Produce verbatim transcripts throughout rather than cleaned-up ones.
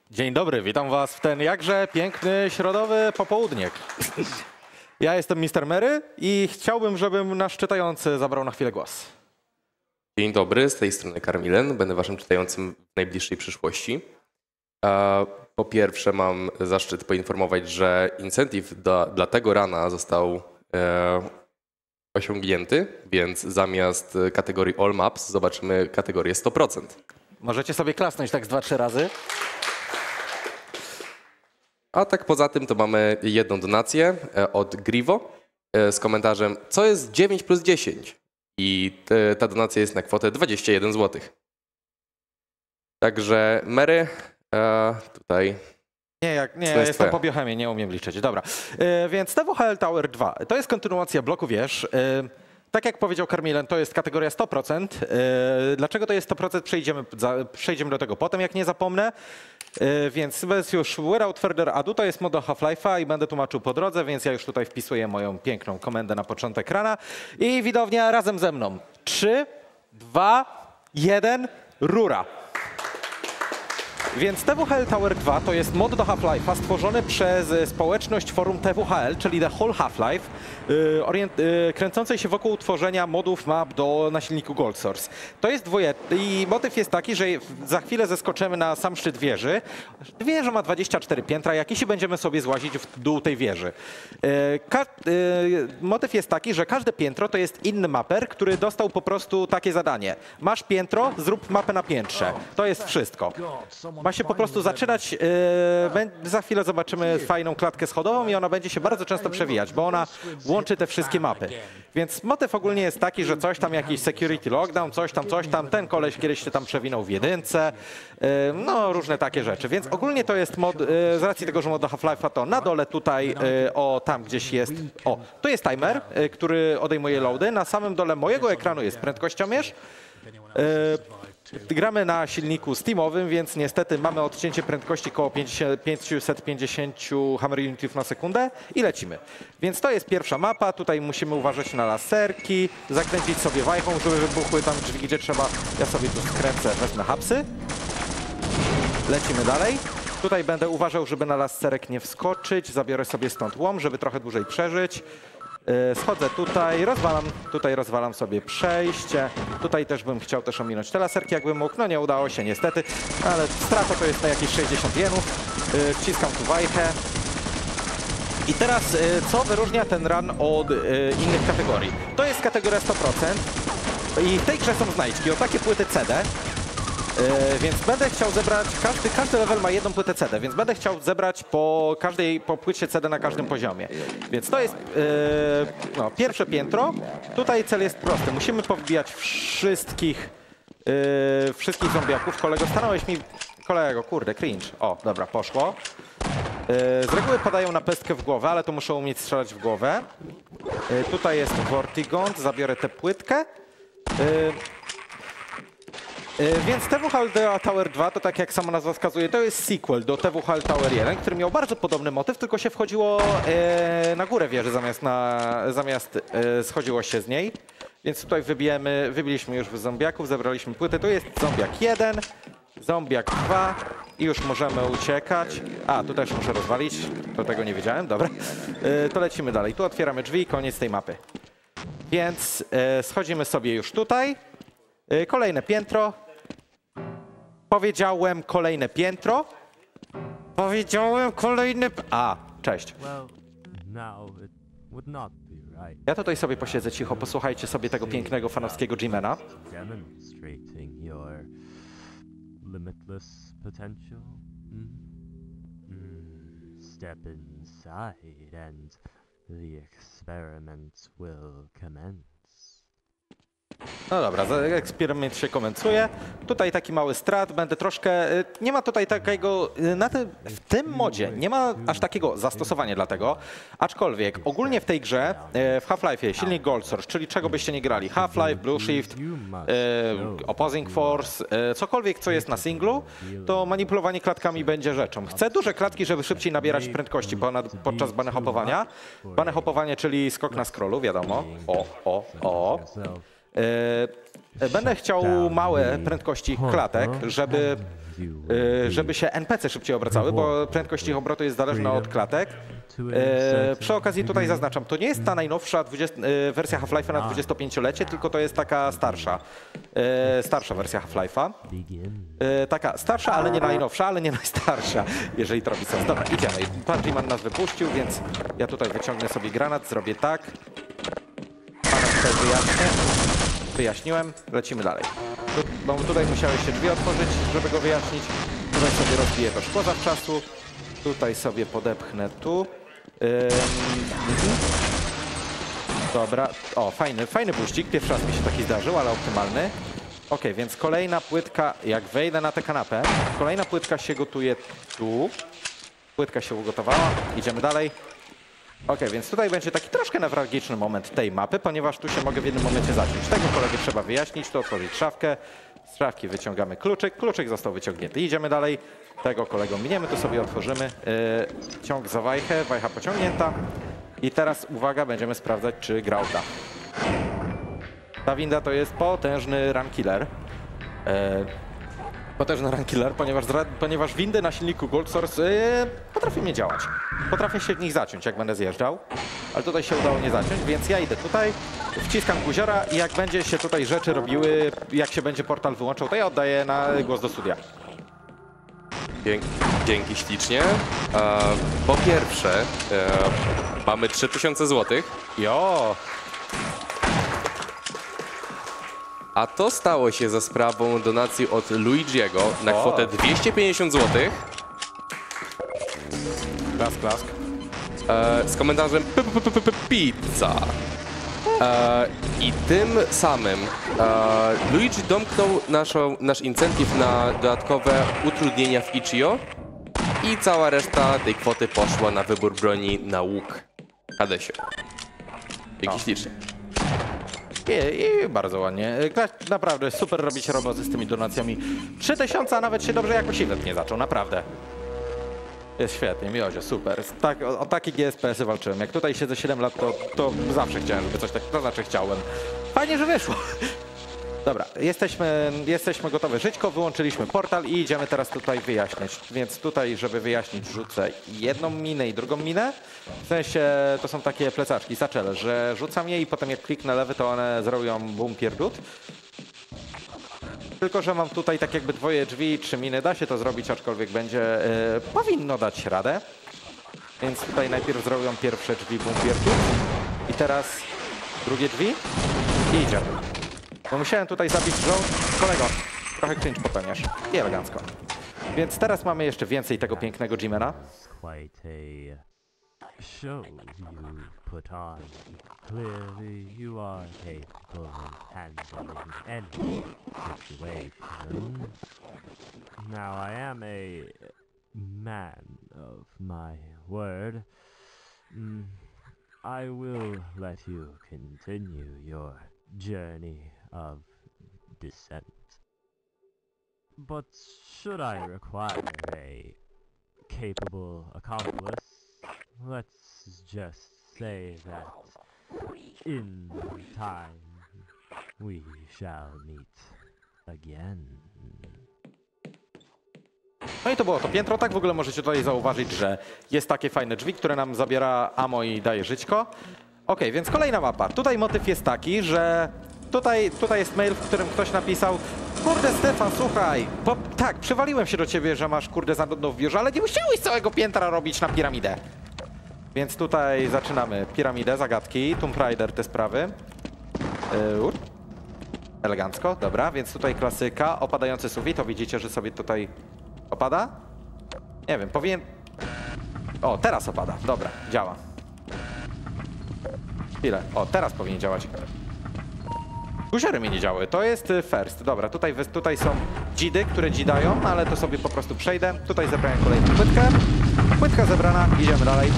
Dzień dobry, witam was w ten jakże piękny środowy popołudniek. Ja jestem mister Mary i chciałbym, żebym nasz czytający zabrał na chwilę głos. Dzień dobry, z tej strony Karmilen. Będę waszym czytającym w najbliższej przyszłości. Po pierwsze mam zaszczyt poinformować, że incentyw dla, dla tego rana został e, osiągnięty, więc zamiast kategorii All Maps zobaczymy kategorię sto procent. Możecie sobie klasnąć tak z dwa, trzy razy. A tak poza tym to mamy jedną donację od Grivo z komentarzem, co jest dziewięć plus dziesięć? I te, ta donacja jest na kwotę dwadzieścia jeden złotych. Także Mary, e, tutaj... Nie, jak, nie, ja jestem po biochemii, nie umiem liczyć. Dobra, e, więc T W H L Tower dwa to jest kontynuacja bloku wież. E, tak jak powiedział Karmilen, to jest kategoria sto procent. E, dlaczego to jest sto procent? Przejdziemy, za, przejdziemy do tego potem, jak nie zapomnę. E, więc bez już without further ado, to jest mod do Half-Life'a i będę tłumaczył po drodze, więc ja już tutaj wpisuję moją piękną komendę na początek rana. I widownia razem ze mną. trzy, dwa, jeden, rura. Więc T W H L Tower dwa to jest mod do Half-Life'a stworzony przez społeczność forum T W H L, czyli The Whole Half-Life, yy, yy, kręcącej się wokół tworzenia modów map do na silniku Gold Source. To jest dwujetny i motyw jest taki, że za chwilę zeskoczymy na sam szczyt wieży. Wieża ma dwadzieścia cztery piętra jakieś i będziemy sobie złazić w dół tej wieży. Yy, yy, motyw jest taki, że każde piętro to jest inny maper, który dostał po prostu takie zadanie. Masz piętro, zrób mapę na piętrze. To jest wszystko. Ma się po prostu zaczynać, yy, za chwilę zobaczymy fajną klatkę schodową i ona będzie się bardzo często przewijać, bo ona łączy te wszystkie mapy. Więc motyw ogólnie jest taki, że coś tam, jakiś security lockdown, coś tam, coś tam, ten koleś kiedyś się tam przewinął w jedynce, yy, no różne takie rzeczy. Więc ogólnie to jest mod, yy, z racji tego, że mod do Half-Life'a to na dole tutaj, yy, o tam gdzieś jest, o, tu jest timer, yy, który odejmuje loady, na samym dole mojego ekranu jest prędkościomierz. Yy, Gramy na silniku steamowym, więc niestety mamy odcięcie prędkości około pięćset pięćdziesiąt hammer unitów na sekundę i lecimy. Więc to jest pierwsza mapa, tutaj musimy uważać na laserki, zakręcić sobie wajchą, żeby wybuchły tam drzwi, gdzie trzeba. Ja sobie tu skręcę, wezmę hapsy. Lecimy dalej. Tutaj będę uważał, żeby na laserek nie wskoczyć, zabiorę sobie stąd łom, żeby trochę dłużej przeżyć. Schodzę tutaj, rozwalam, tutaj rozwalam sobie przejście. Tutaj też bym chciał też ominąć te laserki, jakbym mógł. No nie udało się niestety, ale strata to jest na jakieś sześćdziesiąt jenów. Wciskam tu wajchę. I teraz co wyróżnia ten run od innych kategorii? To jest kategoria sto procent i w tej grze są znajdźki, o takie płyty C D. Yy, więc będę chciał zebrać, każdy, każdy level ma jedną płytę C D, więc będę chciał zebrać po każdej po płycie C D na każdym poziomie. Więc to jest yy, no, pierwsze piętro. Tutaj cel jest prosty. Musimy powbijać wszystkich, yy, wszystkich zombiaków. Kolego, stanąłeś mi... Kolego, kurde, cringe. O, dobra, poszło. Yy, z reguły padają na pestkę w głowę, ale to muszę umieć strzelać w głowę. Yy, tutaj jest Vortigaunt, zabiorę tę płytkę. Yy, Więc T W H L Tower dwa to tak jak sama nazwa wskazuje, to jest sequel do T W H L Tower jeden, który miał bardzo podobny motyw, tylko się wchodziło e, na górę wieży zamiast, na, zamiast e, schodziło się z niej. Więc tutaj wybijemy, wybiliśmy już zombiaków, zebraliśmy płytę. Tu jest zombiak jeden, zombiak dwa i już możemy uciekać. A, tu też muszę rozwalić, do tego nie wiedziałem, dobra. E, to lecimy dalej. Tu otwieramy drzwi i koniec tej mapy. Więc e, schodzimy sobie już tutaj. E, kolejne piętro. Powiedziałem kolejne piętro. Powiedziałem kolejne... A, cześć. Ja tutaj sobie posiedzę cicho, posłuchajcie sobie tego pięknego fanowskiego G-Mana. Step inside and the experiments will commence. No dobra, eksperyment się komencuje. Tutaj taki mały strat, będę troszkę... Nie ma tutaj takiego... Na tym, w tym modzie nie ma aż takiego zastosowania dla tego, aczkolwiek ogólnie w tej grze, w Half-Life'ie, silnik Gold Source, czyli czego byście nie grali, Half-Life, Blue Shift, e, Opposing Force, e, cokolwiek co jest na singlu, to manipulowanie klatkami będzie rzeczą. Chcę duże klatki, żeby szybciej nabierać prędkości ponad, podczas banehopowania. Banehopowanie, czyli skok na scrollu, wiadomo. O, o, o. E, Będę chciał małe prędkości klatek, żeby, e, żeby się N P C szybciej obracały, bo prędkość ich obrotu jest zależna od klatek. E, przy okazji tutaj zaznaczam, to nie jest ta najnowsza dwudziesta, e, wersja Half-Life'a na dwudziestopięciolecie, tylko to jest taka starsza, e, starsza wersja Half-Life'a. E, taka starsza, ale nie najnowsza, ale nie najstarsza, jeżeli to robi sens. Dobra, idziemy. Patriman nas wypuścił, więc ja tutaj wyciągnę sobie granat, zrobię tak. Pana tutaj wyjaśnię. Wyjaśniłem, lecimy dalej. Tu, bo tutaj musiałeś się drzwi otworzyć, żeby go wyjaśnić. Tutaj sobie rozbiję to szkło zawczasu. Tutaj sobie podepchnę tu. Ym, mhm. Dobra, o fajny, fajny buścik. Pierwszy raz mi się taki zdarzył, ale optymalny. Ok, więc kolejna płytka, jak wejdę na tę kanapę, kolejna płytka się gotuje tu. Płytka się ugotowała, idziemy dalej. Ok, więc tutaj będzie taki troszkę newralgiczny moment tej mapy, ponieważ tu się mogę w jednym momencie zaciąć. Tego kolegę trzeba wyjaśnić, tu otworzyć szafkę. Z szafki wyciągamy kluczyk, kluczyk został wyciągnięty. Idziemy dalej, tego kolegą miniemy, to sobie otworzymy. Yy, ciąg za wajchę, wajcha pociągnięta. I teraz uwaga, będziemy sprawdzać, czy grał da. Ta winda to jest potężny run killer. Yy, potężny run killer, ponieważ, ponieważ windy na silniku Gold Source yy, potrafią nie działać. Potrafię się w nich zaciąć, jak będę zjeżdżał, ale tutaj się udało nie zaciąć, więc ja idę tutaj, wciskam guziora i jak będzie się tutaj rzeczy robiły, jak się będzie portal wyłączał, to ja oddaję na głos do studia. Dzięki, dzięki ślicznie. E, po pierwsze, e, mamy trzy tysiące złotych. Jo! A to stało się za sprawą donacji od Luigiego na O. kwotę dwieście pięćdziesiąt złotych Klask, klask. e, z komentarzem p- p- p- p- pizza. E, I tym samym e, Luigi domknął naszą, nasz incentyw na dodatkowe utrudnienia w Ichio i cała reszta tej kwoty poszła na wybór broni na łuk Hadesie. Dzięki O. ślicznie. I, I bardzo ładnie. Kla- Naprawdę super robicie roboty z tymi donacjami. trzy tysiące, a nawet się dobrze jakoś event nie zaczął, naprawdę. Jest świetnie, Miozie, super. Tak, o, o takie G S P S-y walczyłem. Jak tutaj siedzę siedem lat, to, to zawsze chciałem, żeby coś takiego, to znaczy chciałem. Fajnie, że wyszło. Dobra, jesteśmy, jesteśmy gotowi. Żyćko, wyłączyliśmy portal i idziemy teraz tutaj wyjaśnić. Więc tutaj, żeby wyjaśnić, rzucę jedną minę i drugą minę. W sensie to są takie plecaczki, saczele, że rzucam je i potem jak kliknę lewy, to one zrobią bum pierdut. Tylko że mam tutaj tak jakby dwoje drzwi i trzy miny. Da się to zrobić, aczkolwiek będzie... Yy, powinno dać radę. Więc tutaj najpierw zrobią pierwsze drzwi bum pierdut. I teraz drugie drzwi i idziemy. Bo musiałem tutaj zabić żołd. Kolego, trochę cringe popełniasz. I elegancko. Więc teraz mamy jeszcze więcej tego pięknego G-Mana. Quite a show you put on. Clearly you are capable of handling any situation. Now I am a man of my word. Mm, I will let you continue your journey of descent. But should I require a capable accomplice, let's just say that in time we shall meet again. No i to było to piętro. Tak w ogóle możecie tutaj zauważyć, że jest takie fajne drzwi, które nam zabiera ammo i daje żyćko. Ok, więc kolejna mapa. Tutaj motyw jest taki, że tutaj, tutaj jest mail, w którym ktoś napisał: kurde Stefan, słuchaj, bo tak, przywaliłem się do ciebie, że masz kurde za nudną w biurze, ale nie musiałeś całego piętra robić na piramidę. Więc tutaj zaczynamy piramidę, zagadki, Tomb Raider, te sprawy. Yy, elegancko, dobra, więc tutaj klasyka, opadający sufit, to widzicie, że sobie tutaj opada? Nie wiem, powinien... O, teraz opada, dobra, działa. Chwilę, o, teraz powinien działać. Guziory mi nie działały, to jest y, first. Dobra, tutaj, tutaj są dzidy, które dzidają, ale to sobie po prostu przejdę. Tutaj zebrałem kolejną płytkę. Płytka zebrana, idziemy dalej.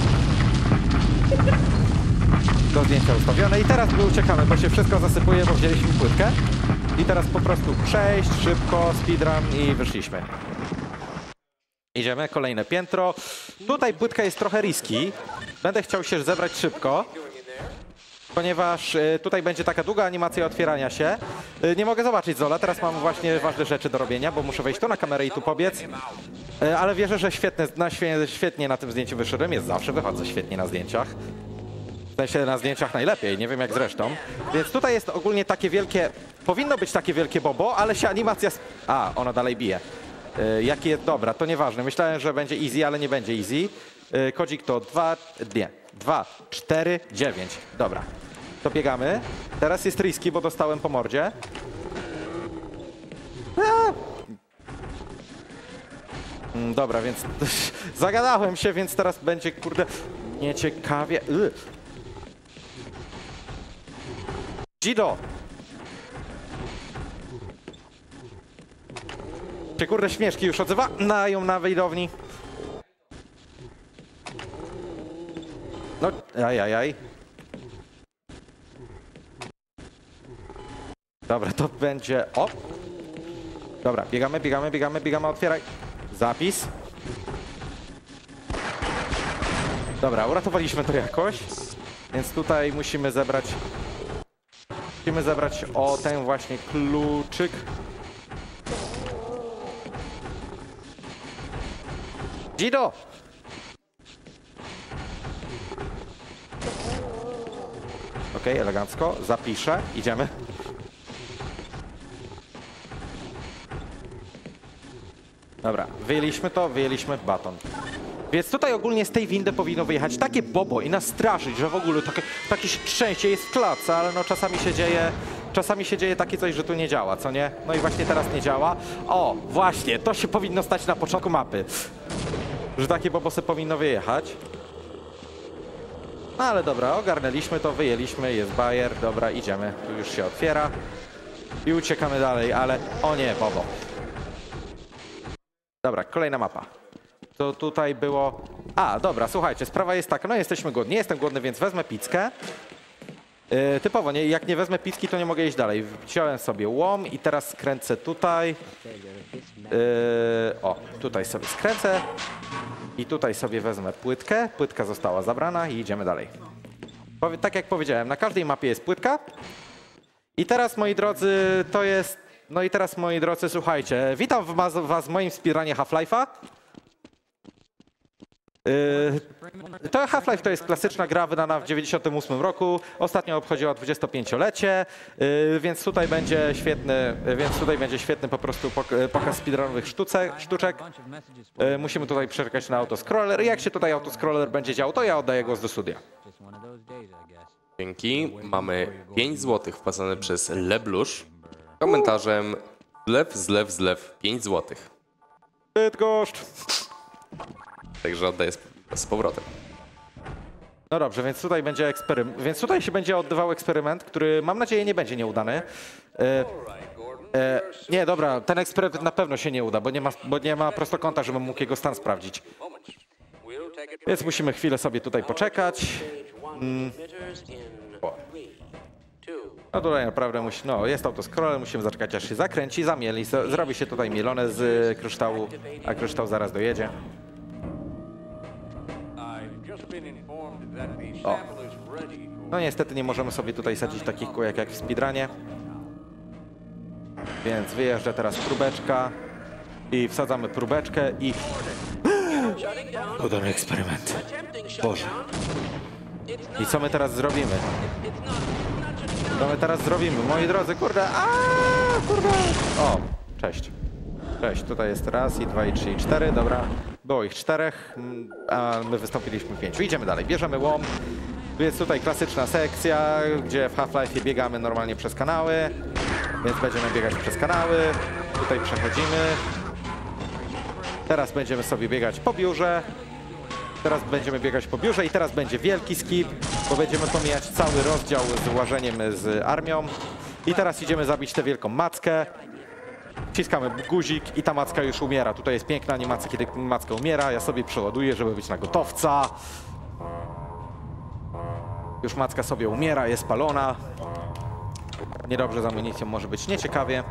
Do zdjęcia ustawione i teraz my uciekamy, bo się wszystko zasypuje, bo wzięliśmy płytkę. I teraz po prostu przejść, szybko, speedrun i wyszliśmy. Idziemy, kolejne piętro. Tutaj płytka jest trochę risky. Będę chciał się zebrać szybko. ponieważ y, tutaj będzie taka długa animacja otwierania się. Y, nie mogę zobaczyć Zola, teraz mam właśnie ważne rzeczy do robienia, bo muszę wejść tu na kamerę i tu pobiec. Y, ale wierzę, że świetne, na, świe- świetnie na tym zdjęciu wyszedłem, jest zawsze, wychodzę świetnie na zdjęciach. W sensie na zdjęciach najlepiej, nie wiem jak zresztą. Więc tutaj jest ogólnie takie wielkie, powinno być takie wielkie bobo, ale się animacja... Sp- A, ona dalej bije. Y, jaki jest, dobra, to nieważne. Myślałem, że będzie easy, ale nie będzie easy. Y, kodzik to dwa, nie, dwa, cztery, dziewięć. Dobra, to biegamy. Teraz jest risky, bo dostałem po mordzie. A! Mm, Dobra, więc zagadałem się, więc teraz będzie, kurde, nieciekawie. Y. Gido! Czy kurde śmieszki już odzywają na widowni? No, ajajaj. Dobra, to będzie... O! Dobra, biegamy, biegamy, biegamy, biegamy, otwieraj. Zapis. Dobra, uratowaliśmy to jakoś. Więc tutaj musimy zebrać... Musimy zebrać o ten właśnie kluczyk. Gido! Okej, okay, elegancko. Zapiszę. Idziemy. Dobra, wyjęliśmy to, wyjęliśmy baton. Więc tutaj ogólnie z tej windy powinno wyjechać takie bobo i nas straszyć, że w ogóle takie, takie szczęście jest w klatce, ale no czasami się dzieje, czasami się dzieje takie coś, że tu nie działa, co nie? No i właśnie teraz nie działa. O, właśnie, to się powinno stać na początku mapy. Że takie bobosy powinno wyjechać. No ale dobra, ogarnęliśmy to, wyjęliśmy, jest bajer, dobra, idziemy. Tu już się otwiera. I uciekamy dalej, ale o nie, bobo. Dobra, kolejna mapa. To tutaj było... A, dobra, słuchajcie, sprawa jest taka, no jesteśmy głodni, jestem głodny, więc wezmę pizzkę. Yy, typowo, nie, jak nie wezmę pizzki, to nie mogę iść dalej. Wziąłem sobie łom i teraz skręcę tutaj. Yy, o, tutaj sobie skręcę. I tutaj sobie wezmę płytkę. Płytka została zabrana i idziemy dalej. Powie, tak jak powiedziałem, na każdej mapie jest płytka. I teraz, moi drodzy, to jest... No i teraz, moi drodzy, słuchajcie, witam was, was w moim speedrunie Half-Life'a. Yy, to Half-Life to jest klasyczna gra wydana w dziewięćdziesiątym ósmym roku. Ostatnio obchodziła dwudziestopięciolecie, yy, więc tutaj będzie świetny, więc tutaj będzie świetny po prostu pok- pokaz speedrunowych sztuce, sztuczek. Yy, musimy tutaj przeczekać na autoscroller. Jak się tutaj autoscroller będzie działo, to ja oddaję głos do studia. Dzięki. Mamy pięć złotych wpłacone przez Leblusz. Komentarzem zlew, zlew, zlew, pięć złotych. Bydgoszcz. Także oddaję z, z powrotem. No dobrze, więc tutaj będzie eksperyment, więc tutaj się będzie odbywał eksperyment, który mam nadzieję nie będzie nieudany. E, e, nie, dobra, ten eksperyment na pewno się nie uda, bo nie ma, bo nie ma prostokąta, żebym mógł jego stan sprawdzić. Więc musimy chwilę sobie tutaj poczekać. Mm. O. No tutaj naprawdę musi, no jest autoscroller, musimy zaczekać aż się zakręci, zamieli, z- zrobi się tutaj mielone z kryształu, a kryształ zaraz dojedzie. O. No niestety nie możemy sobie tutaj sadzić takich kółek jak w speedrunie. Więc wyjeżdża teraz próbeczka i wsadzamy próbeczkę i... Udany eksperyment. Boże. I co my teraz zrobimy? Co my teraz zrobimy? Moi drodzy, kurde, aaa, kurde. O, cześć. Cześć, tutaj jest raz i dwa i trzy i cztery, dobra. Było ich czterech, mm, a my wystąpiliśmy pięciu. Idziemy dalej, bierzemy łom. Jest tutaj klasyczna sekcja, gdzie w Half-Life biegamy normalnie przez kanały. Więc będziemy biegać przez kanały. Tutaj przechodzimy. Teraz będziemy sobie biegać po biurze. Teraz będziemy biegać po biurze i teraz będzie wielki skip, bo będziemy pomijać cały rozdział z łażeniem z armią. I teraz idziemy zabić tę wielką mackę. Wciskamy guzik i ta macka już umiera. Tutaj jest piękna animacja, kiedy macka umiera. Ja sobie przeładuję, żeby być na gotowca. Już macka sobie umiera, jest spalona. Niedobrze z amunicją, może być nieciekawie.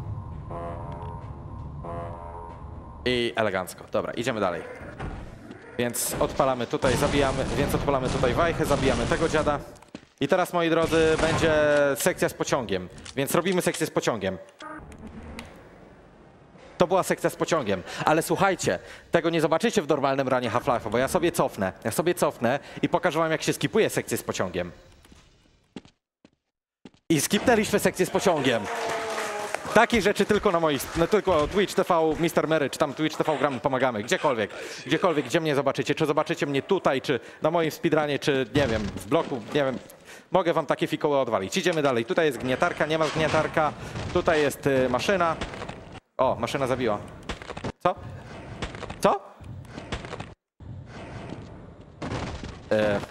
I elegancko. Dobra, idziemy dalej. Więc odpalamy tutaj, zabijamy, więc odpalamy tutaj wajchę, zabijamy tego dziada. I teraz, moi drodzy, będzie sekcja z pociągiem, więc robimy sekcję z pociągiem. To była sekcja z pociągiem, ale słuchajcie, tego nie zobaczycie w normalnym ranie Half-Life'a, bo ja sobie cofnę, ja sobie cofnę i pokażę wam, jak się skipuje sekcję z pociągiem. I skipnęliśmy sekcję z pociągiem. Takich rzeczy tylko na moich, no tylko Twitch T V, mister Mary, czy tam Twitch T V gramy, pomagamy, gdziekolwiek, gdziekolwiek, gdzie mnie zobaczycie, czy zobaczycie mnie tutaj, czy na moim speedrunie, czy nie wiem, w bloku, nie wiem, mogę wam takie fikoły odwalić. Idziemy dalej, tutaj jest gniatarka, nie ma zgniatarka, tutaj jest y, maszyna. O, maszyna zabiła. Co? Co? E...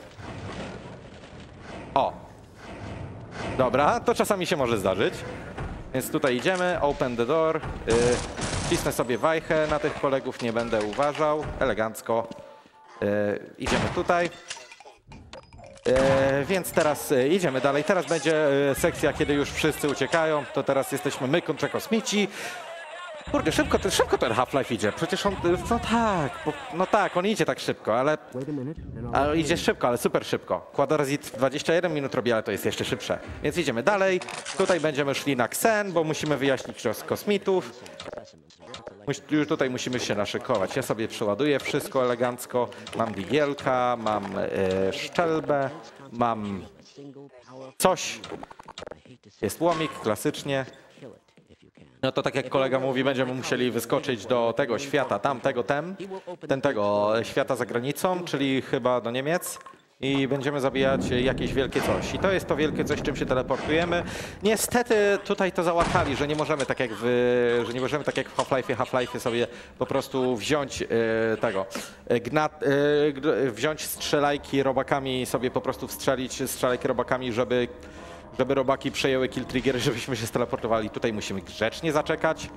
O. Dobra, to czasami się może zdarzyć. Więc tutaj idziemy, open the door. Yy, wcisnę sobie wajchę, na tych kolegów nie będę uważał. Elegancko. Yy, idziemy tutaj. Yy, więc teraz yy, idziemy dalej. Teraz będzie yy, sekcja, kiedy już wszyscy uciekają. To teraz jesteśmy my kontra kosmici. Kurde, szybko, to, szybko ten Half-Life idzie. Przecież on, no tak, bo, no tak, on idzie tak szybko, ale, ale idzie szybko, ale super szybko. Quadrazit dwadzieścia jeden minut robi, ale to jest jeszcze szybsze. Więc idziemy dalej. Tutaj będziemy szli na Xen, bo musimy wyjaśnić los kosmitów. Muś, już tutaj musimy się naszykować. Ja sobie przeładuję wszystko elegancko. Mam digielka, mam e, szczelbę, mam coś. Jest łomik, klasycznie. No to tak jak kolega mówi, będziemy musieli wyskoczyć do tego świata, tamtego, tem, ten tego świata za granicą, czyli chyba do Niemiec i będziemy zabijać jakieś wielkie coś. I to jest to wielkie coś, czym się teleportujemy. Niestety tutaj to załatali, że nie możemy tak jak w, że nie możemy tak jak w Half-Life'ie, Half-Life'ie sobie po prostu wziąć yy, tego, gnat, yy, wziąć strzelajki robakami, sobie po prostu wstrzelić strzelajki robakami, żeby żeby robaki przejęły kill trigger, żebyśmy się steleportowali. Tutaj musimy grzecznie zaczekać.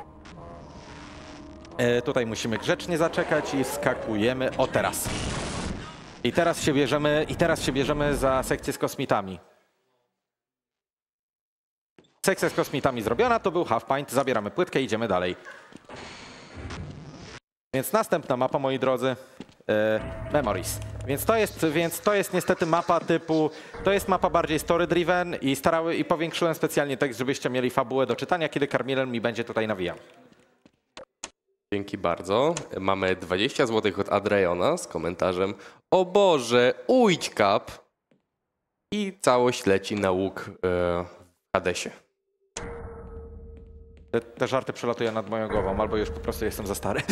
E, tutaj musimy grzecznie zaczekać i skakujemy. O, teraz. I teraz się bierzemy, i teraz się bierzemy za sekcję z kosmitami. Sekcja z kosmitami zrobiona, to był half pint. Zabieramy płytkę i idziemy dalej. Więc następna mapa, moi drodzy. E, Memories. Więc to jest, więc to jest niestety mapa typu, to jest mapa bardziej story driven i starały i powiększyłem specjalnie tekst, żebyście mieli fabułę do czytania, kiedy Carmilen mi będzie tutaj nawijał. Dzięki bardzo. Mamy dwadzieścia złotych od Adriana z komentarzem: o Boże, ujdź kap! I całość leci na łuk e, w Hadesie. Te, te żarty przelatują nad moją głową, albo już po prostu jestem za stary.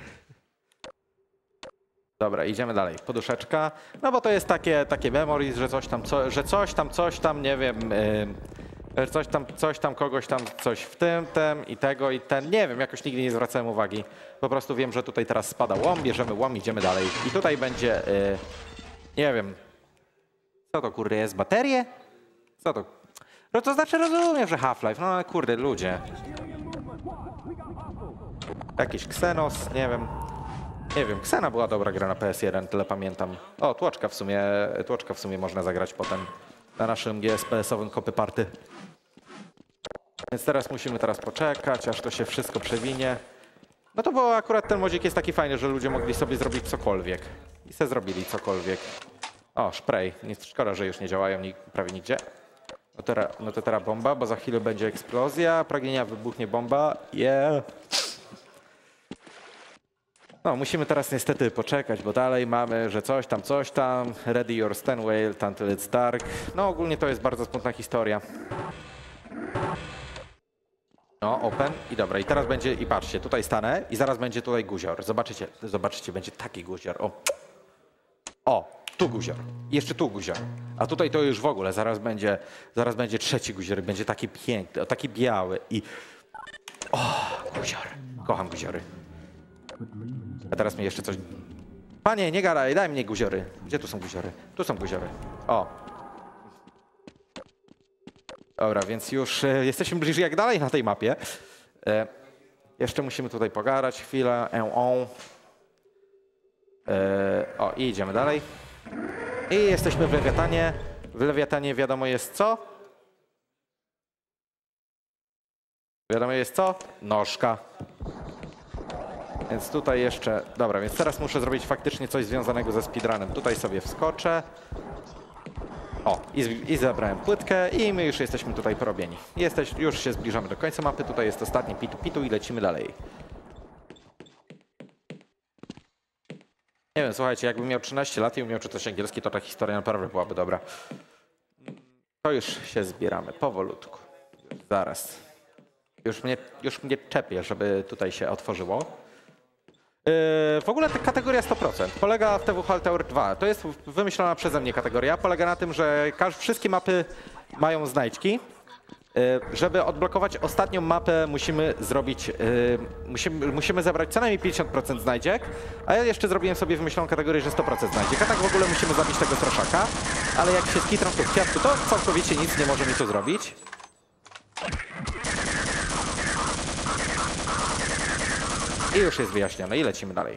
Dobra, idziemy dalej. Poduszeczka. No bo to jest takie, takie memories, że coś tam, co, że coś tam, coś tam, nie wiem, yy, coś tam, coś tam, kogoś tam, coś w tym, tym i tego i ten. Nie wiem, jakoś nigdy nie zwracałem uwagi. Po prostu wiem, że tutaj teraz spada łom, bierzemy łom, idziemy dalej. I tutaj będzie, yy, nie wiem, co to kurde jest, baterie? Co to? No to znaczy rozumiem, że Half-Life, no ale kurde, ludzie. Jakiś Xenos, nie wiem. Nie wiem, Xena była dobra gra na P S jeden, tyle pamiętam. O, tłoczka w sumie, tłoczka w sumie można zagrać potem na naszym G S P S-owym kopy party. Więc teraz musimy teraz poczekać, aż to się wszystko przewinie. No to bo akurat ten modzik jest taki fajny, że ludzie mogli sobie zrobić cokolwiek. I se zrobili cokolwiek. O, spray. Nie, szkoda, że już nie działają ni prawie nigdzie. No, teraz, no to teraz bomba, bo za chwilę będzie eksplozja, pragnienia wybuchnie bomba. Yeah. No, musimy teraz niestety poczekać, bo dalej mamy, że coś tam, coś tam, ready your Stanway, until it's dark. No, ogólnie to jest bardzo smutna historia. No, open i dobra, i teraz będzie, i patrzcie, tutaj stanę i zaraz będzie tutaj guzior. Zobaczycie, zobaczycie, będzie taki guzior, o. O, tu guzior, jeszcze tu guzior. A tutaj to już w ogóle, zaraz będzie, zaraz będzie trzeci guzior, będzie taki piękny, o, taki biały i... O, guzior, kocham guziory. A teraz mi jeszcze coś... Panie, nie gadaj, daj mnie guziory. Gdzie tu są guziory? Tu są guziory. O. Dobra, więc już e, jesteśmy bliżej jak dalej na tej mapie. E, jeszcze musimy tutaj pogadać chwilę. E, o. E, o, i idziemy dalej. I jesteśmy w Lewiatanie. W Lewiatanie wiadomo jest co? Wiadomo jest co? Nóżka. Więc tutaj jeszcze... Dobra, więc teraz muszę zrobić faktycznie coś związanego ze speedrunem. Tutaj sobie wskoczę. O, i, z- i zabrałem płytkę i my już jesteśmy tutaj porobieni. Jesteś, już się zbliżamy do końca mapy, tutaj jest ostatnie pitu-pitu i lecimy dalej. Nie wiem, słuchajcie, jakbym miał trzynaście lat i umiał czytać angielski, to ta historia naprawdę byłaby dobra. To już się zbieramy, powolutku. Zaraz. Już mnie, już mnie czepie, żeby tutaj się otworzyło. Yy, w ogóle ta kategoria sto procent polega w T W H Tower dwa. To jest wymyślona przeze mnie kategoria. Polega na tym, że każ, wszystkie mapy mają znajdźki. Yy, żeby odblokować ostatnią mapę, musimy zrobić, yy, musimy, musimy zebrać co najmniej pięćdziesiąt procent znajdziek, a ja jeszcze zrobiłem sobie wymyśloną kategorię, że sto procent znajdziek. A tak w ogóle musimy zabić tego straszaka, ale jak się skitram tu w kwiatku, to całkowicie nic nie może mi tu zrobić. I już jest wyjaśnione i lecimy dalej.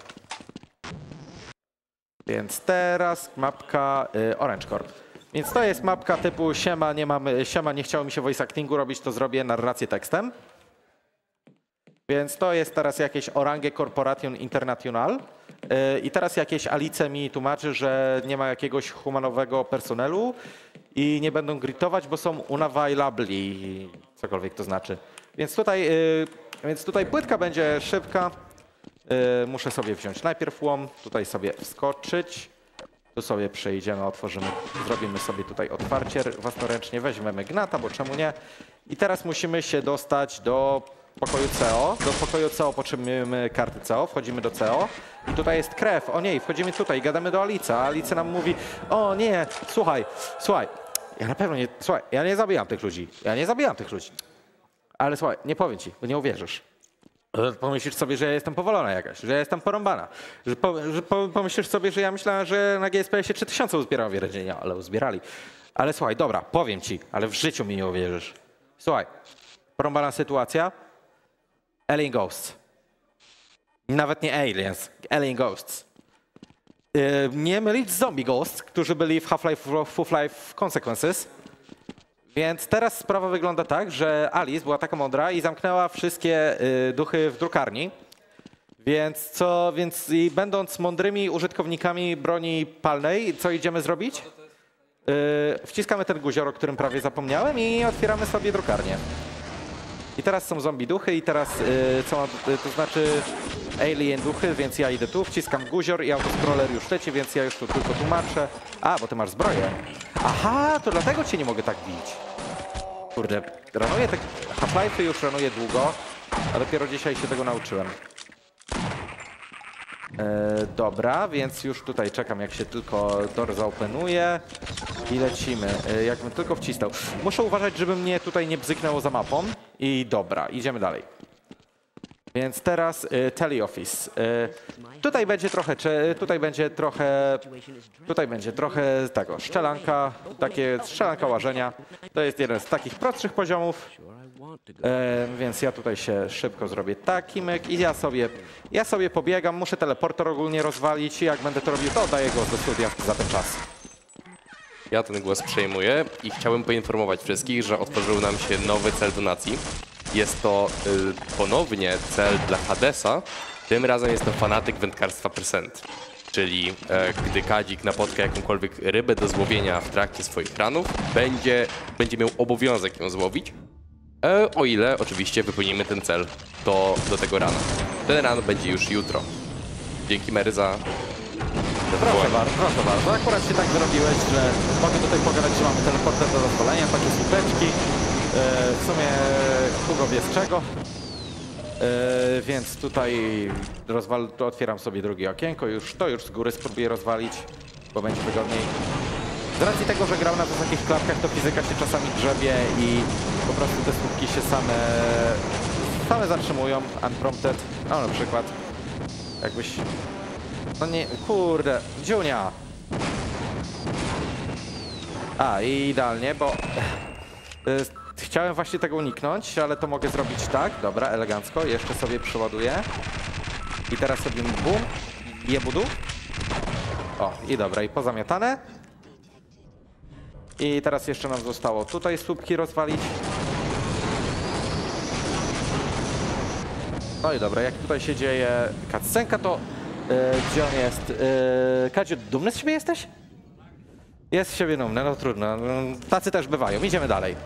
Więc teraz mapka y, Orange Corp. Więc to jest mapka typu siema, nie mam, siema, nie chciało mi się voice actingu robić, to zrobię narrację tekstem. Więc to jest teraz jakieś Orange Corporation International. Yy, I teraz jakieś Alice mi tłumaczy, że nie ma jakiegoś humanowego personelu i nie będą gritować, bo są unavailable, cokolwiek to znaczy. Więc tutaj, yy, więc tutaj płytka będzie szybka. Yy, muszę sobie wziąć najpierw łom, tutaj sobie wskoczyć. Tu sobie przejdziemy, otworzymy, zrobimy sobie tutaj otwarcie własnoręcznie, weźmiemy gnata, bo czemu nie. I teraz musimy się dostać do pokoju C O. Do pokoju C O potrzebujemy karty C O, wchodzimy do C O. I tutaj jest krew, o nie, wchodzimy tutaj, gadamy do Alica, a Alice nam mówi, o nie, słuchaj, słuchaj, ja na pewno nie, słuchaj, ja nie zabijam tych ludzi, ja nie zabijam tych ludzi. Ale słuchaj, nie powiem ci, bo nie uwierzysz. Pomyślisz sobie, że ja jestem powolona jakaś, że ja jestem porąbana. Że, po, że po, pomyślisz sobie, że ja myślałem, że na G S P się trzy tysiące uzbierało wierzenia, ale uzbierali. Ale słuchaj, dobra, powiem ci, ale w życiu mi nie uwierzysz. Słuchaj, porąbana sytuacja. Alien Ghosts. Nawet nie Aliens, Alien Ghosts. Yy, nie mylić z Zombie Ghosts, którzy byli w Half-Life, Half-Life Consequences. Więc teraz sprawa wygląda tak, że Alice była taka mądra i zamknęła wszystkie y, duchy w drukarni. Więc co, więc i będąc mądrymi użytkownikami broni palnej, co idziemy zrobić? Y, wciskamy ten guzior, o którym prawie zapomniałem i otwieramy sobie drukarnię. I teraz są zombie duchy i teraz y, co, y, to znaczy alien duchy, więc ja idę tu, wciskam guzior i autoscroller już leci, więc ja już tu tylko tłumaczę. A, bo ty masz zbroję. Aha, to dlatego cię nie mogę tak bić. Kurde, ranuję te Half-Life'y już ranuję długo, a dopiero dzisiaj się tego nauczyłem. E, dobra, więc już tutaj czekam, jak się tylko door zaopenuje i lecimy. E, jakbym tylko wcisnął. Muszę uważać, żeby mnie tutaj nie bzyknęło za mapą. I dobra, idziemy dalej. Więc teraz y, teleoffice. Y, tutaj będzie trochę, czy, tutaj będzie trochę, tutaj będzie trochę tego, szczelanka, takie strzelanka łażenia. To jest jeden z takich prostszych poziomów. Y, więc ja tutaj się szybko zrobię taki myk i ja sobie, ja sobie pobiegam, muszę teleporter ogólnie rozwalić i jak będę to robił, to oddaję go do studia za ten czas. Ja ten głos przejmuję i chciałbym poinformować wszystkich, że otworzył nam się nowy cel donacji. Jest to y, ponownie cel dla Hadesa. Tym razem jest to fanatyk wędkarstwa percent. Czyli e, gdy Kadzik napotka jakąkolwiek rybę do złowienia w trakcie swoich ranów, będzie, będzie miał obowiązek ją złowić. E, o ile oczywiście wypełnimy ten cel do, do tego rana. Ten ran będzie już jutro. Dzięki Mary za... Proszę bardzo, proszę bardzo. Akurat się tak zrobiłeś, że mogę tutaj pogadać, że mamy teleporter do rozwalenia, takie słupeczki. W sumie Hugo wie z czego, yy, więc tutaj rozwal, otwieram sobie drugie okienko, już to już z góry spróbuję rozwalić, bo będzie wygodniej. Z racji tego, że grał na wysokich klatkach, to fizyka się czasami grzebie i po prostu te słupki się same, same zatrzymują, unprompted. No na przykład, jakbyś... No nie, kurde, dziunia! A, i idealnie, bo... Yy, Chciałem właśnie tego uniknąć, ale to mogę zrobić tak. Dobra, elegancko. Jeszcze sobie przeładuję. I teraz sobie bum. Jebudu. O, i dobra, i pozamiatane. I teraz jeszcze nam zostało tutaj słupki rozwalić. No i dobra, jak tutaj się dzieje cutscenka, to yy, gdzie on jest? Yy, Kadziu, dumny z siebie jesteś? Jest z siebie dumny, no trudno. Tacy też bywają. Idziemy dalej.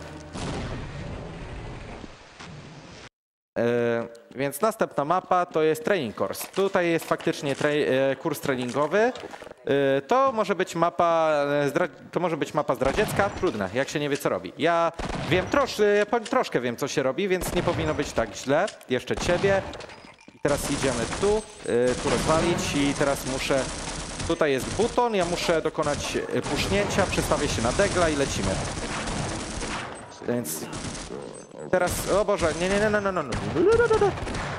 Yy, więc następna mapa to jest Training Course. Tutaj jest faktycznie tre yy, kurs treningowy. Yy, to może być mapa, yy, to może być mapa zdradziecka, trudne, jak się nie wie co robi. Ja wiem trosz, yy, troszkę wiem co się robi, więc nie powinno być tak źle. Jeszcze ciebie. I teraz idziemy tu, yy, tu rozwalić i teraz muszę, tutaj jest buton, ja muszę dokonać pusznięcia, przestawię się na degla i lecimy. Więc teraz, o Boże, nie, nie, nie, nie, nie, nie, nie.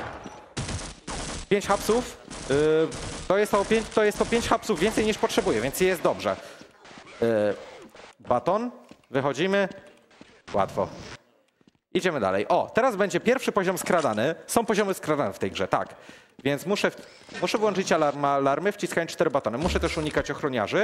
Pięć hapsów. Yy, to, jest to, pięć, to jest to pięć hapsów więcej niż potrzebuję, więc jest dobrze. Yy, baton. Wychodzimy. Łatwo. Idziemy dalej. O, teraz będzie pierwszy poziom skradany. Są poziomy skradane w tej grze, tak. Więc muszę, muszę włączyć alarm, alarmy, wciskając cztery batony. Muszę też unikać ochroniarzy.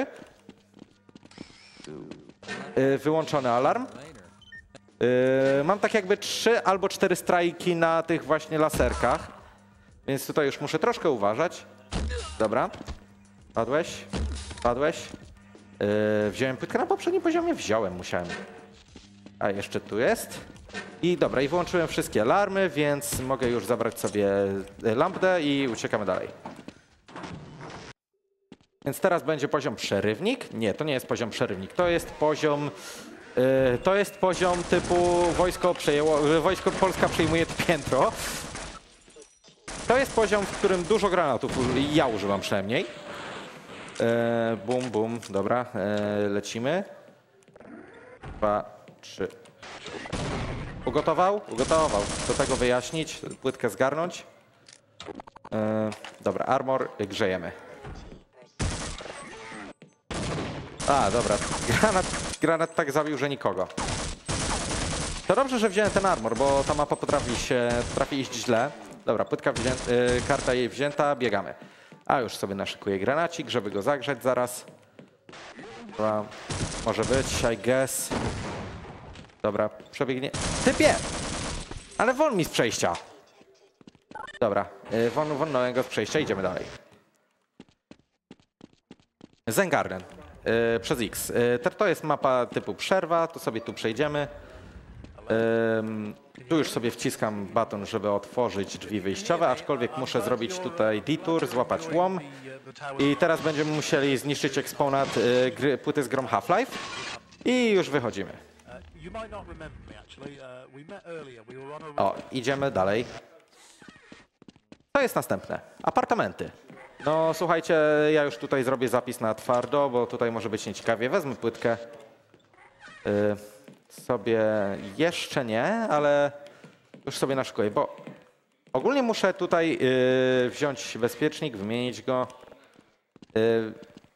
Yy, wyłączony alarm. Yy, mam tak jakby trzy albo cztery strajki na tych właśnie laserkach, więc tutaj już muszę troszkę uważać. Dobra, padłeś, padłeś. Yy, wziąłem płytkę na poprzednim poziomie, wziąłem, musiałem. A jeszcze tu jest. I dobra, i wyłączyłem wszystkie alarmy, więc mogę już zabrać sobie lampę i uciekamy dalej. Więc teraz będzie poziom przerywnik. Nie, to nie jest poziom przerywnik, to jest poziom... Yy, to jest poziom typu wojsko przejęło, wojsko Polska przejmuje to piętro. To jest poziom, w którym dużo granatów, ja używam przynajmniej. Yy, bum, bum, dobra, yy, lecimy. Dwa, trzy. Ugotował? Ugotował. Do tego wyjaśnić, płytkę zgarnąć. Yy, dobra, armor, grzejemy. A, dobra, granat, granat tak zabił, że nikogo. To dobrze, że wziąłem ten armor, bo ta mapa potrafi się, potrafi iść źle. Dobra, płytka wzięta, y, karta jej wzięta, biegamy. A już sobie naszykuję granacik, żeby go zagrzeć zaraz. Dobra, może być, I guess. Dobra, przebiegnie. Typie! Ale won mi z przejścia. Dobra, y, won, wolnąłem go z przejścia, idziemy dalej. Zengarden. Yy, przez X. Yy, to jest mapa typu przerwa, to sobie tu przejdziemy. Yy, tu już sobie wciskam baton, żeby otworzyć drzwi wyjściowe, aczkolwiek muszę zrobić tutaj detour, złapać łom. I teraz będziemy musieli zniszczyć eksponat yy, gry, płyty z grom Half-Life. I już wychodzimy. O, idziemy dalej. To jest następne. Apartamenty. No słuchajcie, ja już tutaj zrobię zapis na twardo, bo tutaj może być nieciekawie. Wezmę płytkę. Yy, sobie jeszcze nie, ale już sobie naszykuję, bo ogólnie muszę tutaj yy, wziąć bezpiecznik, wymienić go. Yy,